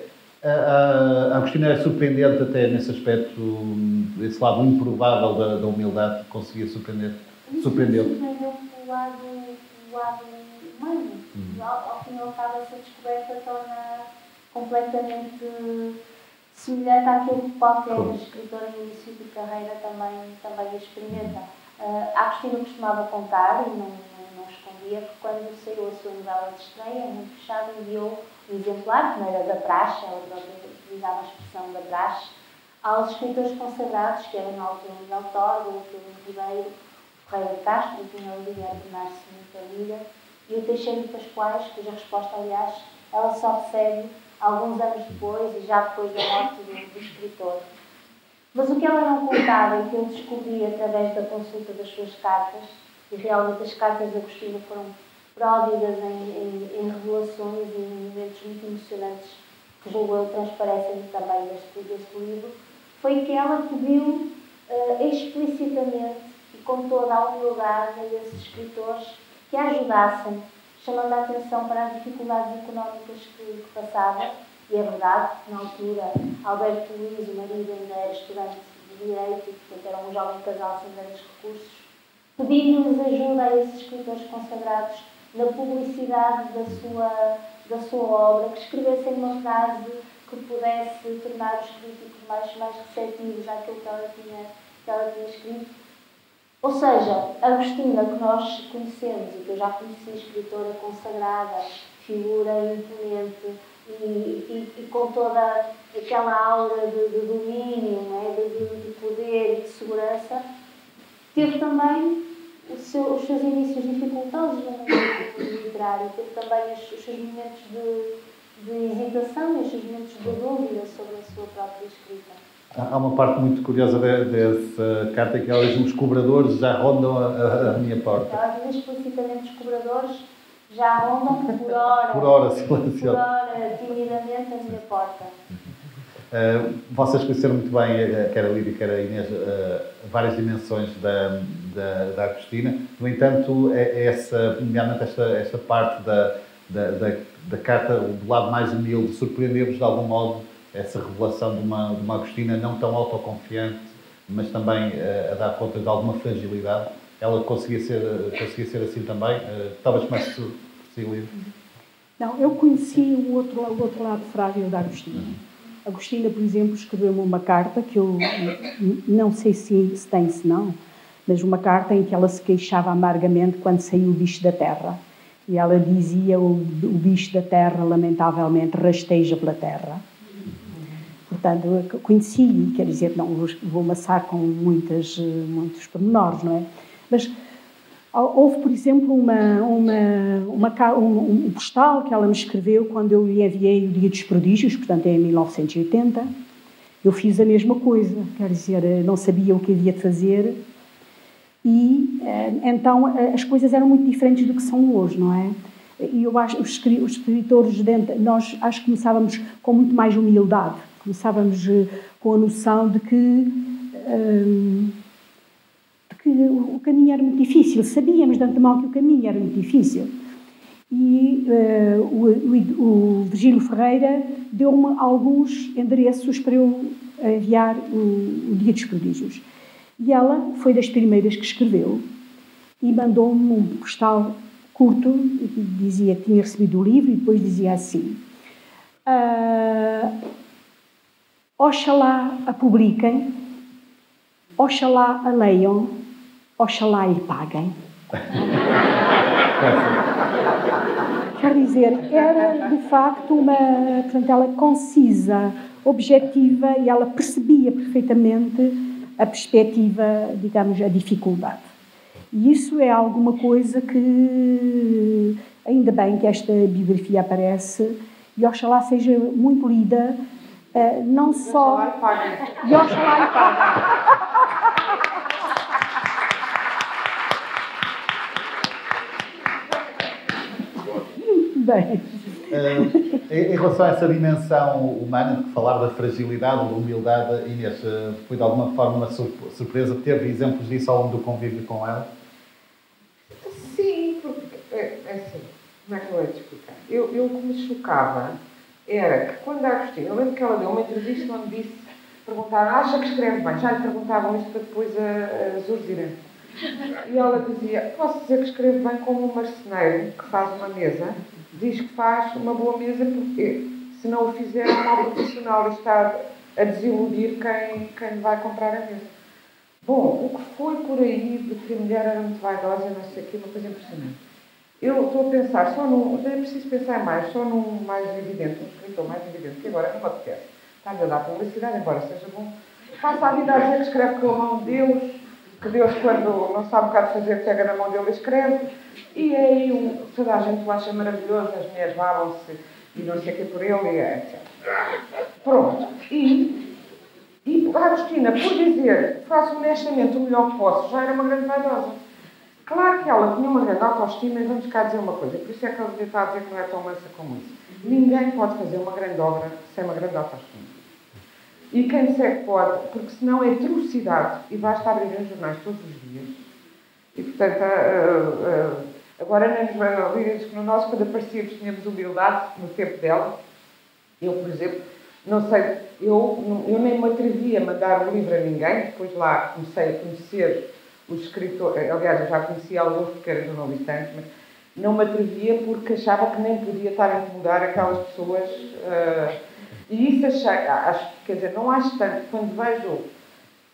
Speaker 1: A, a Agostina era surpreendente até nesse aspecto, esse lado improvável da, da humildade, que conseguia surpreender. Surpreendeu.
Speaker 2: Surpreendeu pelo lado, pelo lado humano. Hum. Ao, ao fim e ao cabo, essa descoberta torna completamente semelhante àquilo que qualquer Como? escritor no início de carreira também, também experimenta. Uh, a Agostina costumava contar, e não, não, não escondia, que quando saiu a sua novela de estreia, Muito Fechado, enviou um exemplar, que não era da praxe, ela própria utilizava a expressão da praxe, aos escritores consagrados, que eram na altura o Miguel Torga, o Filomeno Ribeiro, o Ferreira de Castro, o Pinhão Liga, a tornar-se muito amiga, e o Teixeira de Pascoais, cuja resposta, aliás, ela só recebe alguns anos depois, e já depois da morte do, do escritor. Mas o que ela não contava e que eu descobri através da consulta das suas cartas, e realmente as cartas de Agostina foram pródigas em, em, em revelações e em momentos muito emocionantes que julgo eu transparecem também deste, deste livro, foi que ela pediu uh, explicitamente e com toda a humildade a esses escritores que a ajudassem, chamando a atenção para as dificuldades económicas que, que passava. E é verdade, na altura, Alberto Luís, o marido, ainda era estudante de Direito e, portanto, era um jovem casal sem grandes recursos. Pedindo-lhes ajuda a esses escritores consagrados na publicidade da sua, da sua obra, que escrevessem uma frase que pudesse tornar os críticos mais, mais receptivos àquilo que ela tinha, que ela tinha escrito. Ou seja, a Agostina que nós conhecemos e que eu já conheci, escritora consagrada, figura imponente e, e, e com toda aquela aura de, de domínio, não é? de, de, de poder e de segurança, teve também o seu, os seus inícios dificultosos no mundo literário, teve também os, os seus momentos de, de hesitação e os seus momentos de dúvida sobre a sua própria escrita.
Speaker 1: Há uma parte muito curiosa de, dessa carta que ela diz: os cobradores já rondam a, a, a minha porta.
Speaker 2: Ela diz explicitamente: os cobradores já rondam por hora,
Speaker 1: por hora, silencioso.
Speaker 2: por hora, timidamente a minha porta.
Speaker 1: Uh, vocês conheceram muito bem, quer a Lídia, quer a Inês, uh, várias dimensões da, da, da Agostina. No entanto, essa, nomeadamente esta, esta parte da, da, da, da carta, do lado mais humilde, surpreendeu-vos de algum modo essa revelação de uma, de uma Agostina não tão autoconfiante, mas também uh, a dar conta de alguma fragilidade? Ela conseguia ser, conseguia ser assim também? Uh, talvez comece por si, Lídia.
Speaker 4: Não, eu conheci o outro, o outro lado frágil da Agostina. Agostina, por exemplo, escreveu-me uma carta que eu não sei se, se tem, se não, mas uma carta em que ela se queixava amargamente quando saiu o bicho da terra. E ela dizia: o, o bicho da terra, lamentavelmente, rasteja pela terra. Portanto, eu conheci, quer dizer, não vou, vou amassar com muitas, muitos pormenores, não é? Mas houve, por exemplo, uma, uma, uma, um, um postal que ela me escreveu quando eu lhe enviei o Dia dos Prodígios, portanto, em mil novecentos e oitenta. Eu fiz a mesma coisa, quer dizer, não sabia o que havia de fazer e, então, as coisas eram muito diferentes do que são hoje, não é? E eu acho, os escritores, nós acho que começávamos com muito mais humildade, começávamos com a noção de que... Hum, que o caminho era muito difícil, sabíamos de antemão que o caminho era muito difícil. E uh, o, o, o Virgílio Ferreira deu-me alguns endereços para eu enviar o, o Dia dos Prodígios. E ela foi das primeiras que escreveu e mandou-me um postal curto, que dizia que tinha recebido o livro, e depois dizia assim: uh, oxalá a publiquem, oxalá a leiam, oxalá e paguem. Quer dizer, era de facto uma, portanto, ela concisa, objetiva, e ela percebia perfeitamente a perspectiva, digamos, a dificuldade. E isso é alguma coisa que, ainda bem que esta biografia aparece, e oxalá seja muito lida, não só... E oxalá e paguem. Bem.
Speaker 1: Uh, em relação a essa dimensão humana, de falar da fragilidade, da humildade, Inês, uh, foi de alguma forma uma surpresa? Teve exemplos disso ao longo do convívio com ela?
Speaker 5: Sim, porque, é, é assim, como é que eu ia te explicar? Eu, eu, o que me chocava era que quando a Agostina, eu lembro que ela deu uma entrevista onde disse, perguntaram: acha que escreve bem? Já lhe perguntavam isto para depois a, a Zurzira. E ela dizia: posso dizer que escreve bem como um marceneiro que faz uma mesa, diz que faz uma boa mesa porque, se não o fizer, é um mau profissional e está a desiludir quem, quem vai comprar a mesa. Bom, o que foi por aí de que a mulher era muito vaidosa, não sei o quê, uma coisa impressionante. Eu estou a pensar, só num, não é preciso pensar mais, só num mais evidente, um escritor mais evidente, que agora é um podcast. Está-lhe a dar publicidade, embora seja bom. Passa a vida a dizer que escreve com a mão de Deus, que Deus, quando não sabe o que há de fazer, pega na mão dele e escreve. E é aí um, toda a gente o acha maravilhoso, as mulheres babam-se e não sei o que por ele, e etcétera. Pronto. E, e a Agostina, por dizer, faço honestamente o melhor que posso, já era uma grande vaidosa. Claro que ela tinha uma grande autoestima, e vamos cá dizer uma coisa, por isso é que ela devia estar a dizer que não é tão mansa como isso. Ninguém pode fazer uma grande obra sem uma grande autoestima. E quem disser que pode, porque senão é atrocidade, e basta abrir os jornais todos os dias. E, portanto, uh, uh, agora nem nos vai ouvir que no nosso, quando aparecíamos, tínhamos humildade no tempo dela. Eu, por exemplo, não sei, eu, eu nem me atrevi a mandar um livro a ninguém, depois lá comecei a conhecer os escritores, aliás, eu já conhecia alguns porque era jornalista antes, mas não me atrevia porque achava que nem podia estar a incomodar aquelas pessoas. Uh, e isso achei, acho, quer dizer, não acho tanto, quando vejo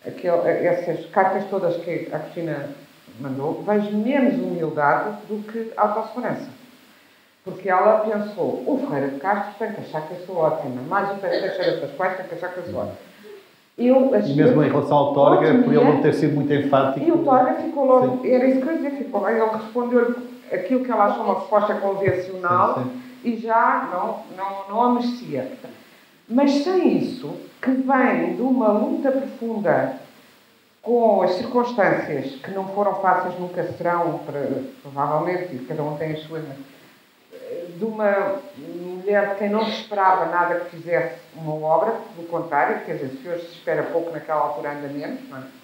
Speaker 5: aquele, essas cartas todas que a Cristina mandou, vejo menos humildade do que autossegurança. Porque ela pensou, o Ferreira de Castro tem que achar que eu sou ótima, mais o Pedro Teixeira Pascoais tem que achar que eu sou ótima. Eu achei,
Speaker 1: e mesmo em relação ao Torga, por ele não ter sido muito enfático...
Speaker 5: E o Torga ficou logo, sim. Era isso que eu ia dizer, ficou, ele respondeu aquilo que ela achou uma resposta convencional, sim, sim. E já não, não, não a merecia. Mas sem isso, que vem de uma luta profunda com as circunstâncias que não foram fáceis, nunca serão, provavelmente, e cada um tem as suas... de uma mulher de quem não se esperava nada que fizesse uma obra, pelo contrário, quer dizer, se hoje se espera pouco, naquela altura anda menos, não é?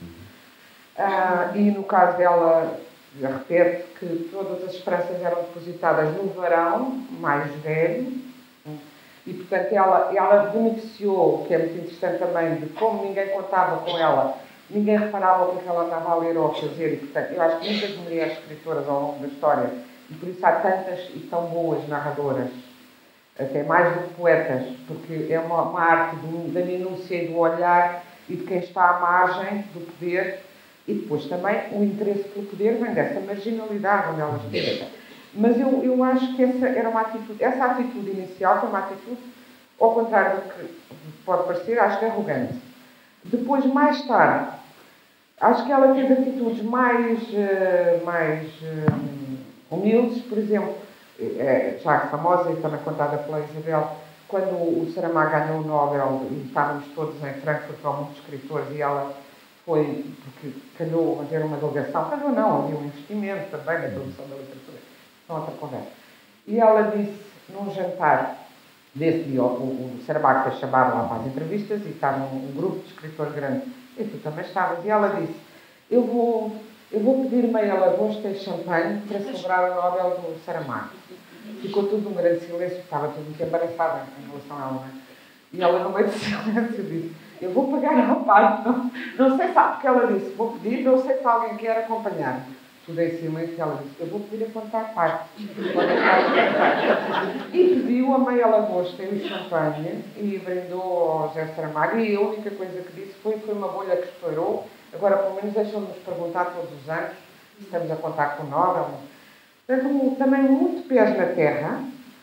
Speaker 5: Ah, e no caso dela, repete que todas as esperanças eram depositadas no varão mais velho, e portanto ela, ela beneficiou, o que é muito interessante também, de como ninguém contava com ela, ninguém reparava o que ela andava a ler ou a fazer, e portanto eu acho que muitas mulheres escritoras ao longo da história, e por isso há tantas e tão boas narradoras, até mais do que poetas, porque é uma, uma arte do, da minúcia e do olhar e de quem está à margem do poder, e depois também o interesse pelo poder vem dessa marginalidade onde elas esteve. Mas eu, eu acho que essa era uma atitude, essa atitude inicial foi uma atitude, ao contrário do que pode parecer, acho que arrogante. Depois, mais tarde, acho que ela teve atitudes mais, uh, mais uh, humildes, por exemplo, é, já famosa e também contada pela Isabel, quando o Saramago ganhou o Nobel e estávamos todos em Frankfurt com muitos escritores e ela foi, porque calhou a ter uma delegação, calhou não, havia um investimento também na produção da literatura, não outra conversa. E ela disse, num jantar desse dia, o, o Saramago foi chamado lá para as entrevistas e estava um, um grupo de escritores grande, e tu também estavas, e ela disse, eu vou, eu vou pedir meia lagosta e champanhe para celebrar o Nobel do Saramago. Ficou tudo um grande silêncio, estava tudo muito embaraçada em relação a ela, não é? E ela, no meio do silêncio, disse, eu vou pagar a parte, não, não sei se há, porque ela disse, vou pedir, não sei se alguém quer acompanhar. Tudo em silêncio, e ela disse, eu vou pedir a contar a parte. E pediu a meia lagosta e o champanhe, e brindou ao José Saramago, e a única coisa que disse foi que foi uma bolha que estourou. Agora, pelo menos, deixam-nos perguntar todos os anos se estamos a contar com o Nobel. Portanto, também muito pés na terra,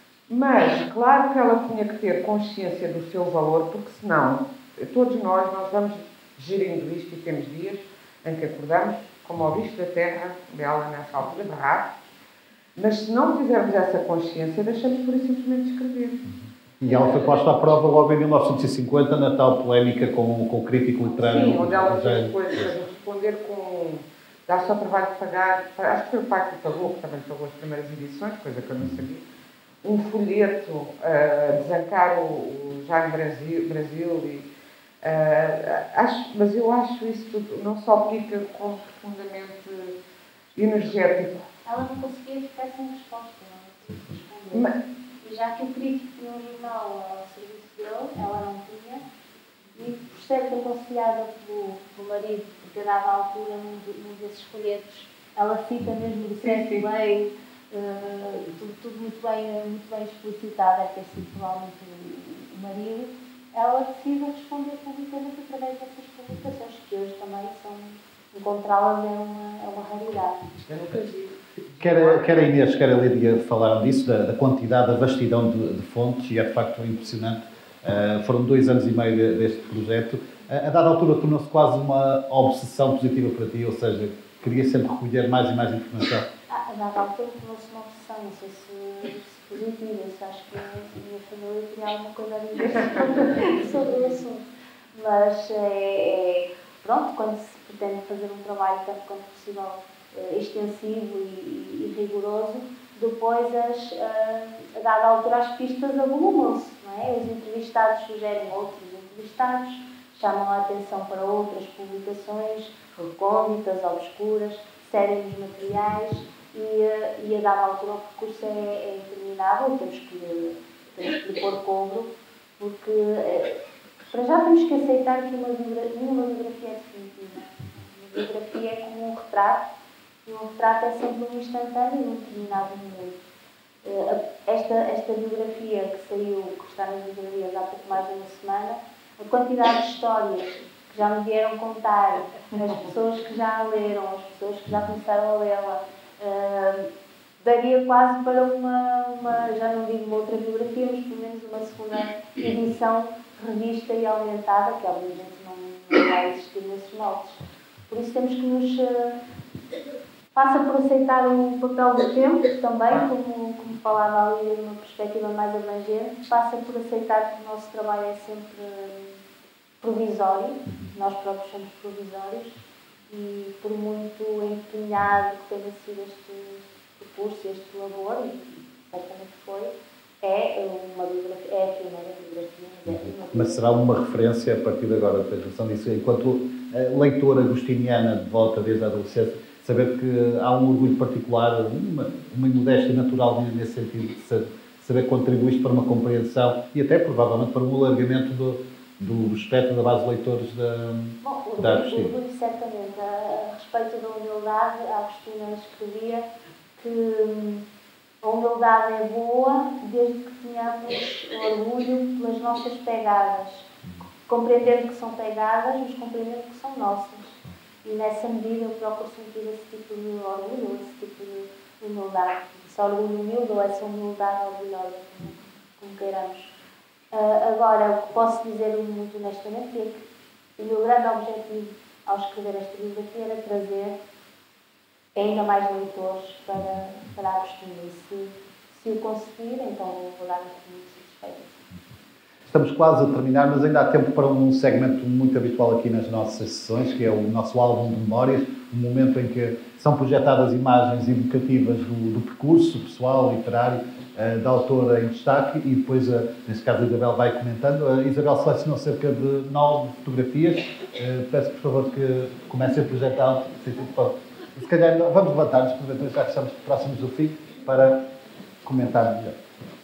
Speaker 5: mas claro que ela tinha que ter consciência do seu valor, porque senão, todos nós, nós vamos gerindo isto e temos dias em que acordamos como ao bicho da terra, dela nessa altura, barrar, mas se não tivermos essa consciência, deixamos por isso simplesmente de escrever.
Speaker 1: E ela foi posta à prova logo em mil novecentos e cinquenta, na tal polémica com, com o crítico literário.
Speaker 5: Sim, onde ela fez coisas a responder com... dá só trabalho de pagar, acho que foi o pai que pagou, que também pagou as primeiras edições, coisa que eu não sabia, um folheto a uh, desancar o, o Jaime Brasil, Brasil e, uh, acho, mas eu acho isso tudo, não só pica, como profundamente energético.
Speaker 2: Ela não conseguia ficar sem resposta, não responder. Mas, e já que o crítico tinha um jornal ao serviço dele, ela não tinha, e por ser aconselhada pelo, pelo marido, porque a dada altura, num, num desses folhetos, ela cita mesmo do sexo bem, uh, tudo, tudo muito bem, muito bem explicitado, é ter sido provavelmente o marido, ela decide responder publicamente através dessas publicações, que hoje também são, encontrá-las é uma, é uma raridade.
Speaker 5: Eu nunca vi.
Speaker 1: Quer, quer a Inês, quer a Lídia falaram disso, da, da quantidade, da vastidão de, de fontes, e é de facto impressionante. Uh, foram dois anos e meio deste projeto. Uh, a dada altura tornou-se quase uma obsessão positiva para ti, ou seja, queria sempre recolher mais e mais informação.
Speaker 2: Ah, a dada altura tornou-se uma obsessão, não sei se, se positiva, se acho que a minha família tinha alguma coisa a dizer sobre o assunto. Mas, é, é, pronto, quando se pretende fazer um trabalho tanto quanto possível uh, extensivo e, e rigoroso, depois, as, uh, a dada altura, as pistas avolumam-se, não é? Os entrevistados sugerem outros entrevistados, chamam a atenção para outras publicações recônditas, obscuras, serem os materiais e, uh, e a dada altura o percurso é, é interminável, temos que, temos que lhe pôr cobro, porque uh, para já temos que aceitar que uma biografia, nenhuma biografia é definitiva. Uma biografia é como um retrato, e um retrato é sempre um instantâneo e um determinado momento. Esta, esta biografia que saiu, que está nas livrarias há pouco mais de uma semana, a quantidade de histórias que que já me vieram contar, as pessoas que já a leram, as pessoas que já começaram a lê-la, uh, daria quase para uma, uma, já não digo uma outra biografia, mas pelo menos uma segunda edição revista e aumentada, que obviamente não, não vai existir nesses moldes. Por isso temos que nos... Uh, passa por aceitar o papel do tempo também, como, como falava ali, numa perspectiva mais abrangente, passa por aceitar que o nosso trabalho é sempre provisório, nós próprios somos provisórios, e por muito empenhado que tenha sido este percurso, este labor, e certamente foi, é uma biografia, é a primeira biografia. É
Speaker 1: Mas será uma referência a partir de agora, tens noção disso? Enquanto leitora agostiniana de volta desde a adolescência, saber que há um orgulho particular, uma, uma modéstia natural nesse sentido, de saber que contribuíste para uma compreensão e até provavelmente para um alargamento do, do espectro da base de leitores da,
Speaker 2: Bom,
Speaker 1: da Agostina.
Speaker 2: Bom, certamente. A, a respeito da humildade, a Agostina escrevia que a humildade é boa desde que tenhamos orgulho pelas nossas pegadas. Compreendendo que são pegadas, mas compreendendo que são nossas. E nessa medida eu procuro sentir esse tipo de orgulho, esse tipo de humildade. Esse orgulho humilde ou essa humildade orgulhosa, como, como queiramos. Uh, agora, o que posso dizer muito honestamente é que o meu grande objetivo ao escrever esta biografia era trazer ainda mais leitores para, para a Agostina. E se, se o conseguir, então vou dar muito satisfeita.
Speaker 1: Estamos quase a terminar, mas ainda há tempo para um segmento muito habitual aqui nas nossas sessões, que é o nosso álbum de memórias, um momento em que são projetadas imagens evocativas do, do percurso pessoal, literário, uh, da autora em destaque, e depois, uh, neste caso, a Isabel vai comentando. A Isabel selecionou cerca de nove fotografias. Uh, peço, por favor, que comecem a projetar. Se calhar, vamos levantar-nos, porventura, já que estamos próximos do fim, para comentar melhor.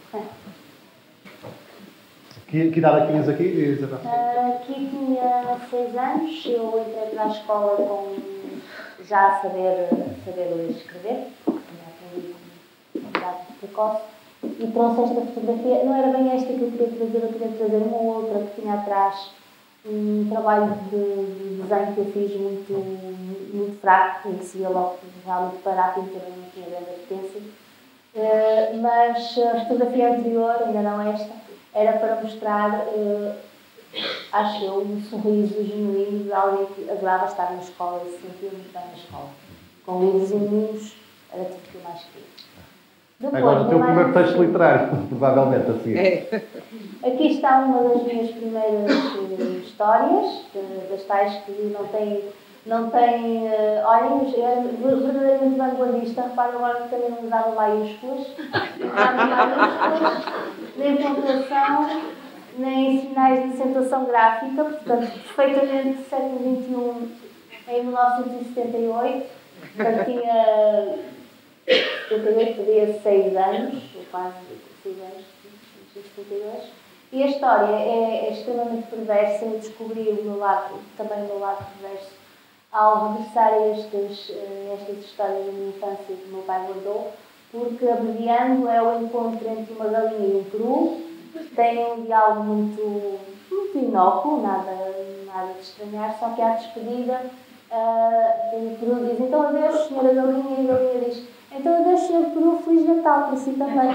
Speaker 1: Que, que idade tinhas aqui, Isabel?
Speaker 2: Uh, aqui tinha seis anos, eu entrei para a escola com já a saber, saber ler e escrever, porque tinha aprendido uma idade precoce, e trouxe esta fotografia. Não era bem esta que eu queria trazer, eu queria trazer uma ou outra que tinha atrás um trabalho de desenho que eu fiz muito, muito fraco, em que se via logo que realmente para a pintura não tinha grande apetência. Uh, mas a fotografia anterior, ainda não esta, era para mostrar, uh, acho eu, um sorriso genuíno de alguém que adorava estar na escola e se sentia muito bem na escola. Com livros e meninos, era tudo que eu mais queria. Depois,
Speaker 1: agora o teu primeiro texto assim, literário, provavelmente, assim.
Speaker 2: É. Aqui está uma das minhas primeiras uh, histórias, uh, das tais que não têm, não tem, uh, olhem, era verdadeiramente vanguardista. Repara agora que também não usava maiúsculas, não usava maiúsculas, nem pontuação, nem sinais de acentuação gráfica, portanto, perfeitamente século vinte e um, em mil novecentos e setenta e oito, portanto, tinha, eu também teria seis anos, ou quase seis anos, setenta e dois, e a história é, é extremamente perversa. Eu descobri o meu lado, também o meu lado perverso, ao regressar a estas, estas histórias da minha infância que o meu pai guardou, porque abreviando é o encontro entre uma galinha e um peru. Tem um diálogo muito, muito inócuo, nada, nada de estranhar, só que à despedida uh, o peru diz: então adeus, senhora galinha, e a galinha diz: então adeus, senhor peru, Feliz Natal para si também.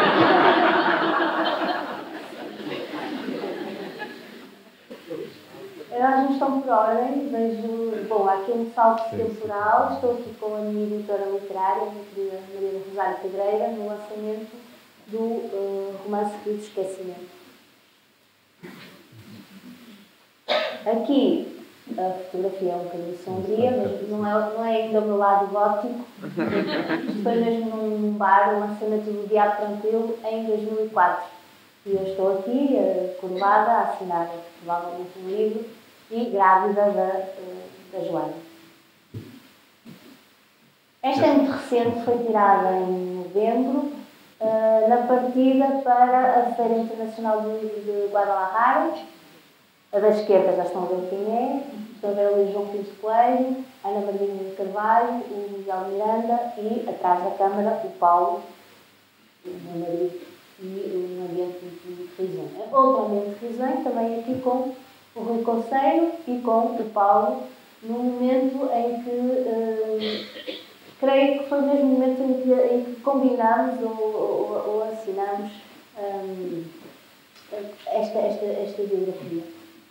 Speaker 2: Nós não estamos por ordem, vejo, bom, há aqui um salto temporal. Estou aqui com a minha editora literária, a minha querida Maria Rosário Pedreira, no lançamento do uh, romance Rio do Esquecimento. Aqui a fotografia é um bocadinho sombria, mas não é, não é ainda o meu lado gótico. Isto foi mesmo num bar, o lançamento do Diabo Tranquilo, em dois mil e quatro. E eu estou aqui, uh, curvada, a assinar provavelmente um livro, e grávida da, da Joana. Esta é muito recente, foi tirada em novembro, uh, na partida para a Feira Internacional do Livro de Guadalajara. A da esquerda já estão a ver quem é, estão a ver ali João Pinto Coelho, Ana Marinha de Carvalho, o Miguel Miranda e, atrás da câmara, o Paulo, o meu marido, e um ambiente muito risonho. Outro ambiente risonho, também aqui com o o Rui Conceiro e com o Paulo, num momento em que, uh, creio que foi o mesmo momento em que, em que combinámos ou, ou, ou assinámos um, esta, esta, esta biografia.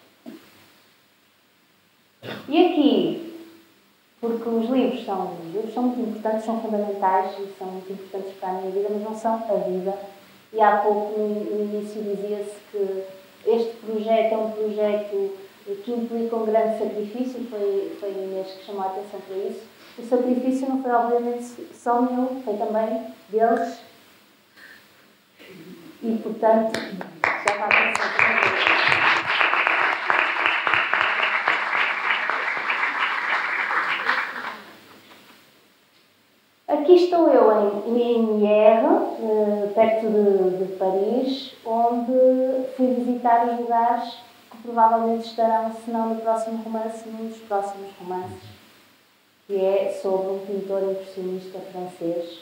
Speaker 2: E aqui, porque os livros são, os livros são muito importantes, são fundamentais e são muito importantes para a minha vida, mas não são a vida. E há pouco, no, no início, dizia-se que este projeto é um projeto que implica um grande sacrifício, foi, foi a Inês que chamou a atenção para isso. O sacrifício não foi, obviamente, só meu, foi também deles. E, portanto, já está a pensar também. Aqui estou eu em, em Hyères, perto de, de Paris, onde fui visitar os lugares que provavelmente estarão, se não no próximo romance, num dos próximos romances, que é sobre um pintor impressionista francês.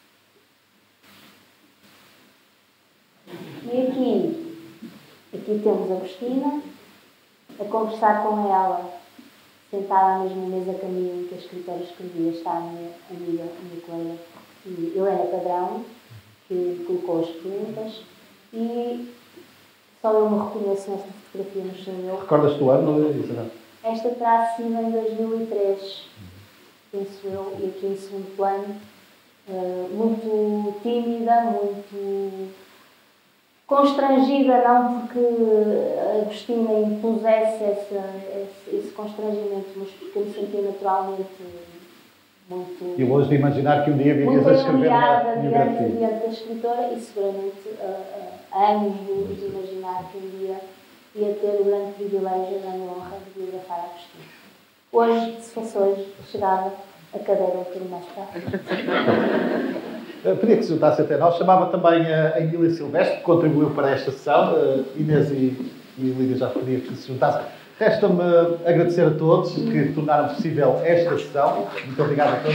Speaker 2: E aqui, aqui temos a Agostina, a conversar com ela, sentada à mesma mesa que a minha, em que a escritora escrevia, está a minha amiga, a minha colega, e Helena Padrão, que colocou as perguntas, e só eu me reconheço nesta fotografia no chão.
Speaker 1: Recordas-te o ano, Isabel?
Speaker 2: Esta terá sido em dois mil e três, penso eu, e aqui em segundo plano, muito tímida, muito constrangida, não porque a Agostina impusesse esse, esse, esse constrangimento, mas porque eu me sentia naturalmente muito...
Speaker 1: E longe de imaginar que um dia virias a escrever uma biografia.
Speaker 2: Diante, diante da escritora e seguramente uh, uh, anos de, de imaginar que um dia ia ter o grande privilégio e a grande honra de biografar a Agostina. Hoje, se fosse hoje, chegava a cadeira um bocadinho mais para a frente.
Speaker 1: Pedia que se juntasse até nós. Chamava também a Emília Silvestre, que contribuiu para esta sessão. Inês e, e Lídia já pedia que se juntassem. Resta-me agradecer a todos que tornaram possível esta sessão. Muito obrigado a todos.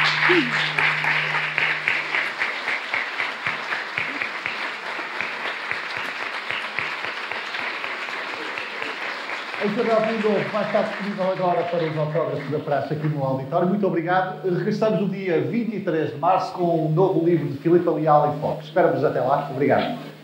Speaker 1: A Isabel Pinto vai estar disponível agora para os autógrafos da praça aqui no auditório. Muito obrigado. Regressamos no dia vinte e três de março com um novo livro de Filipe Leal em Foco. Espero-vos até lá. Obrigado.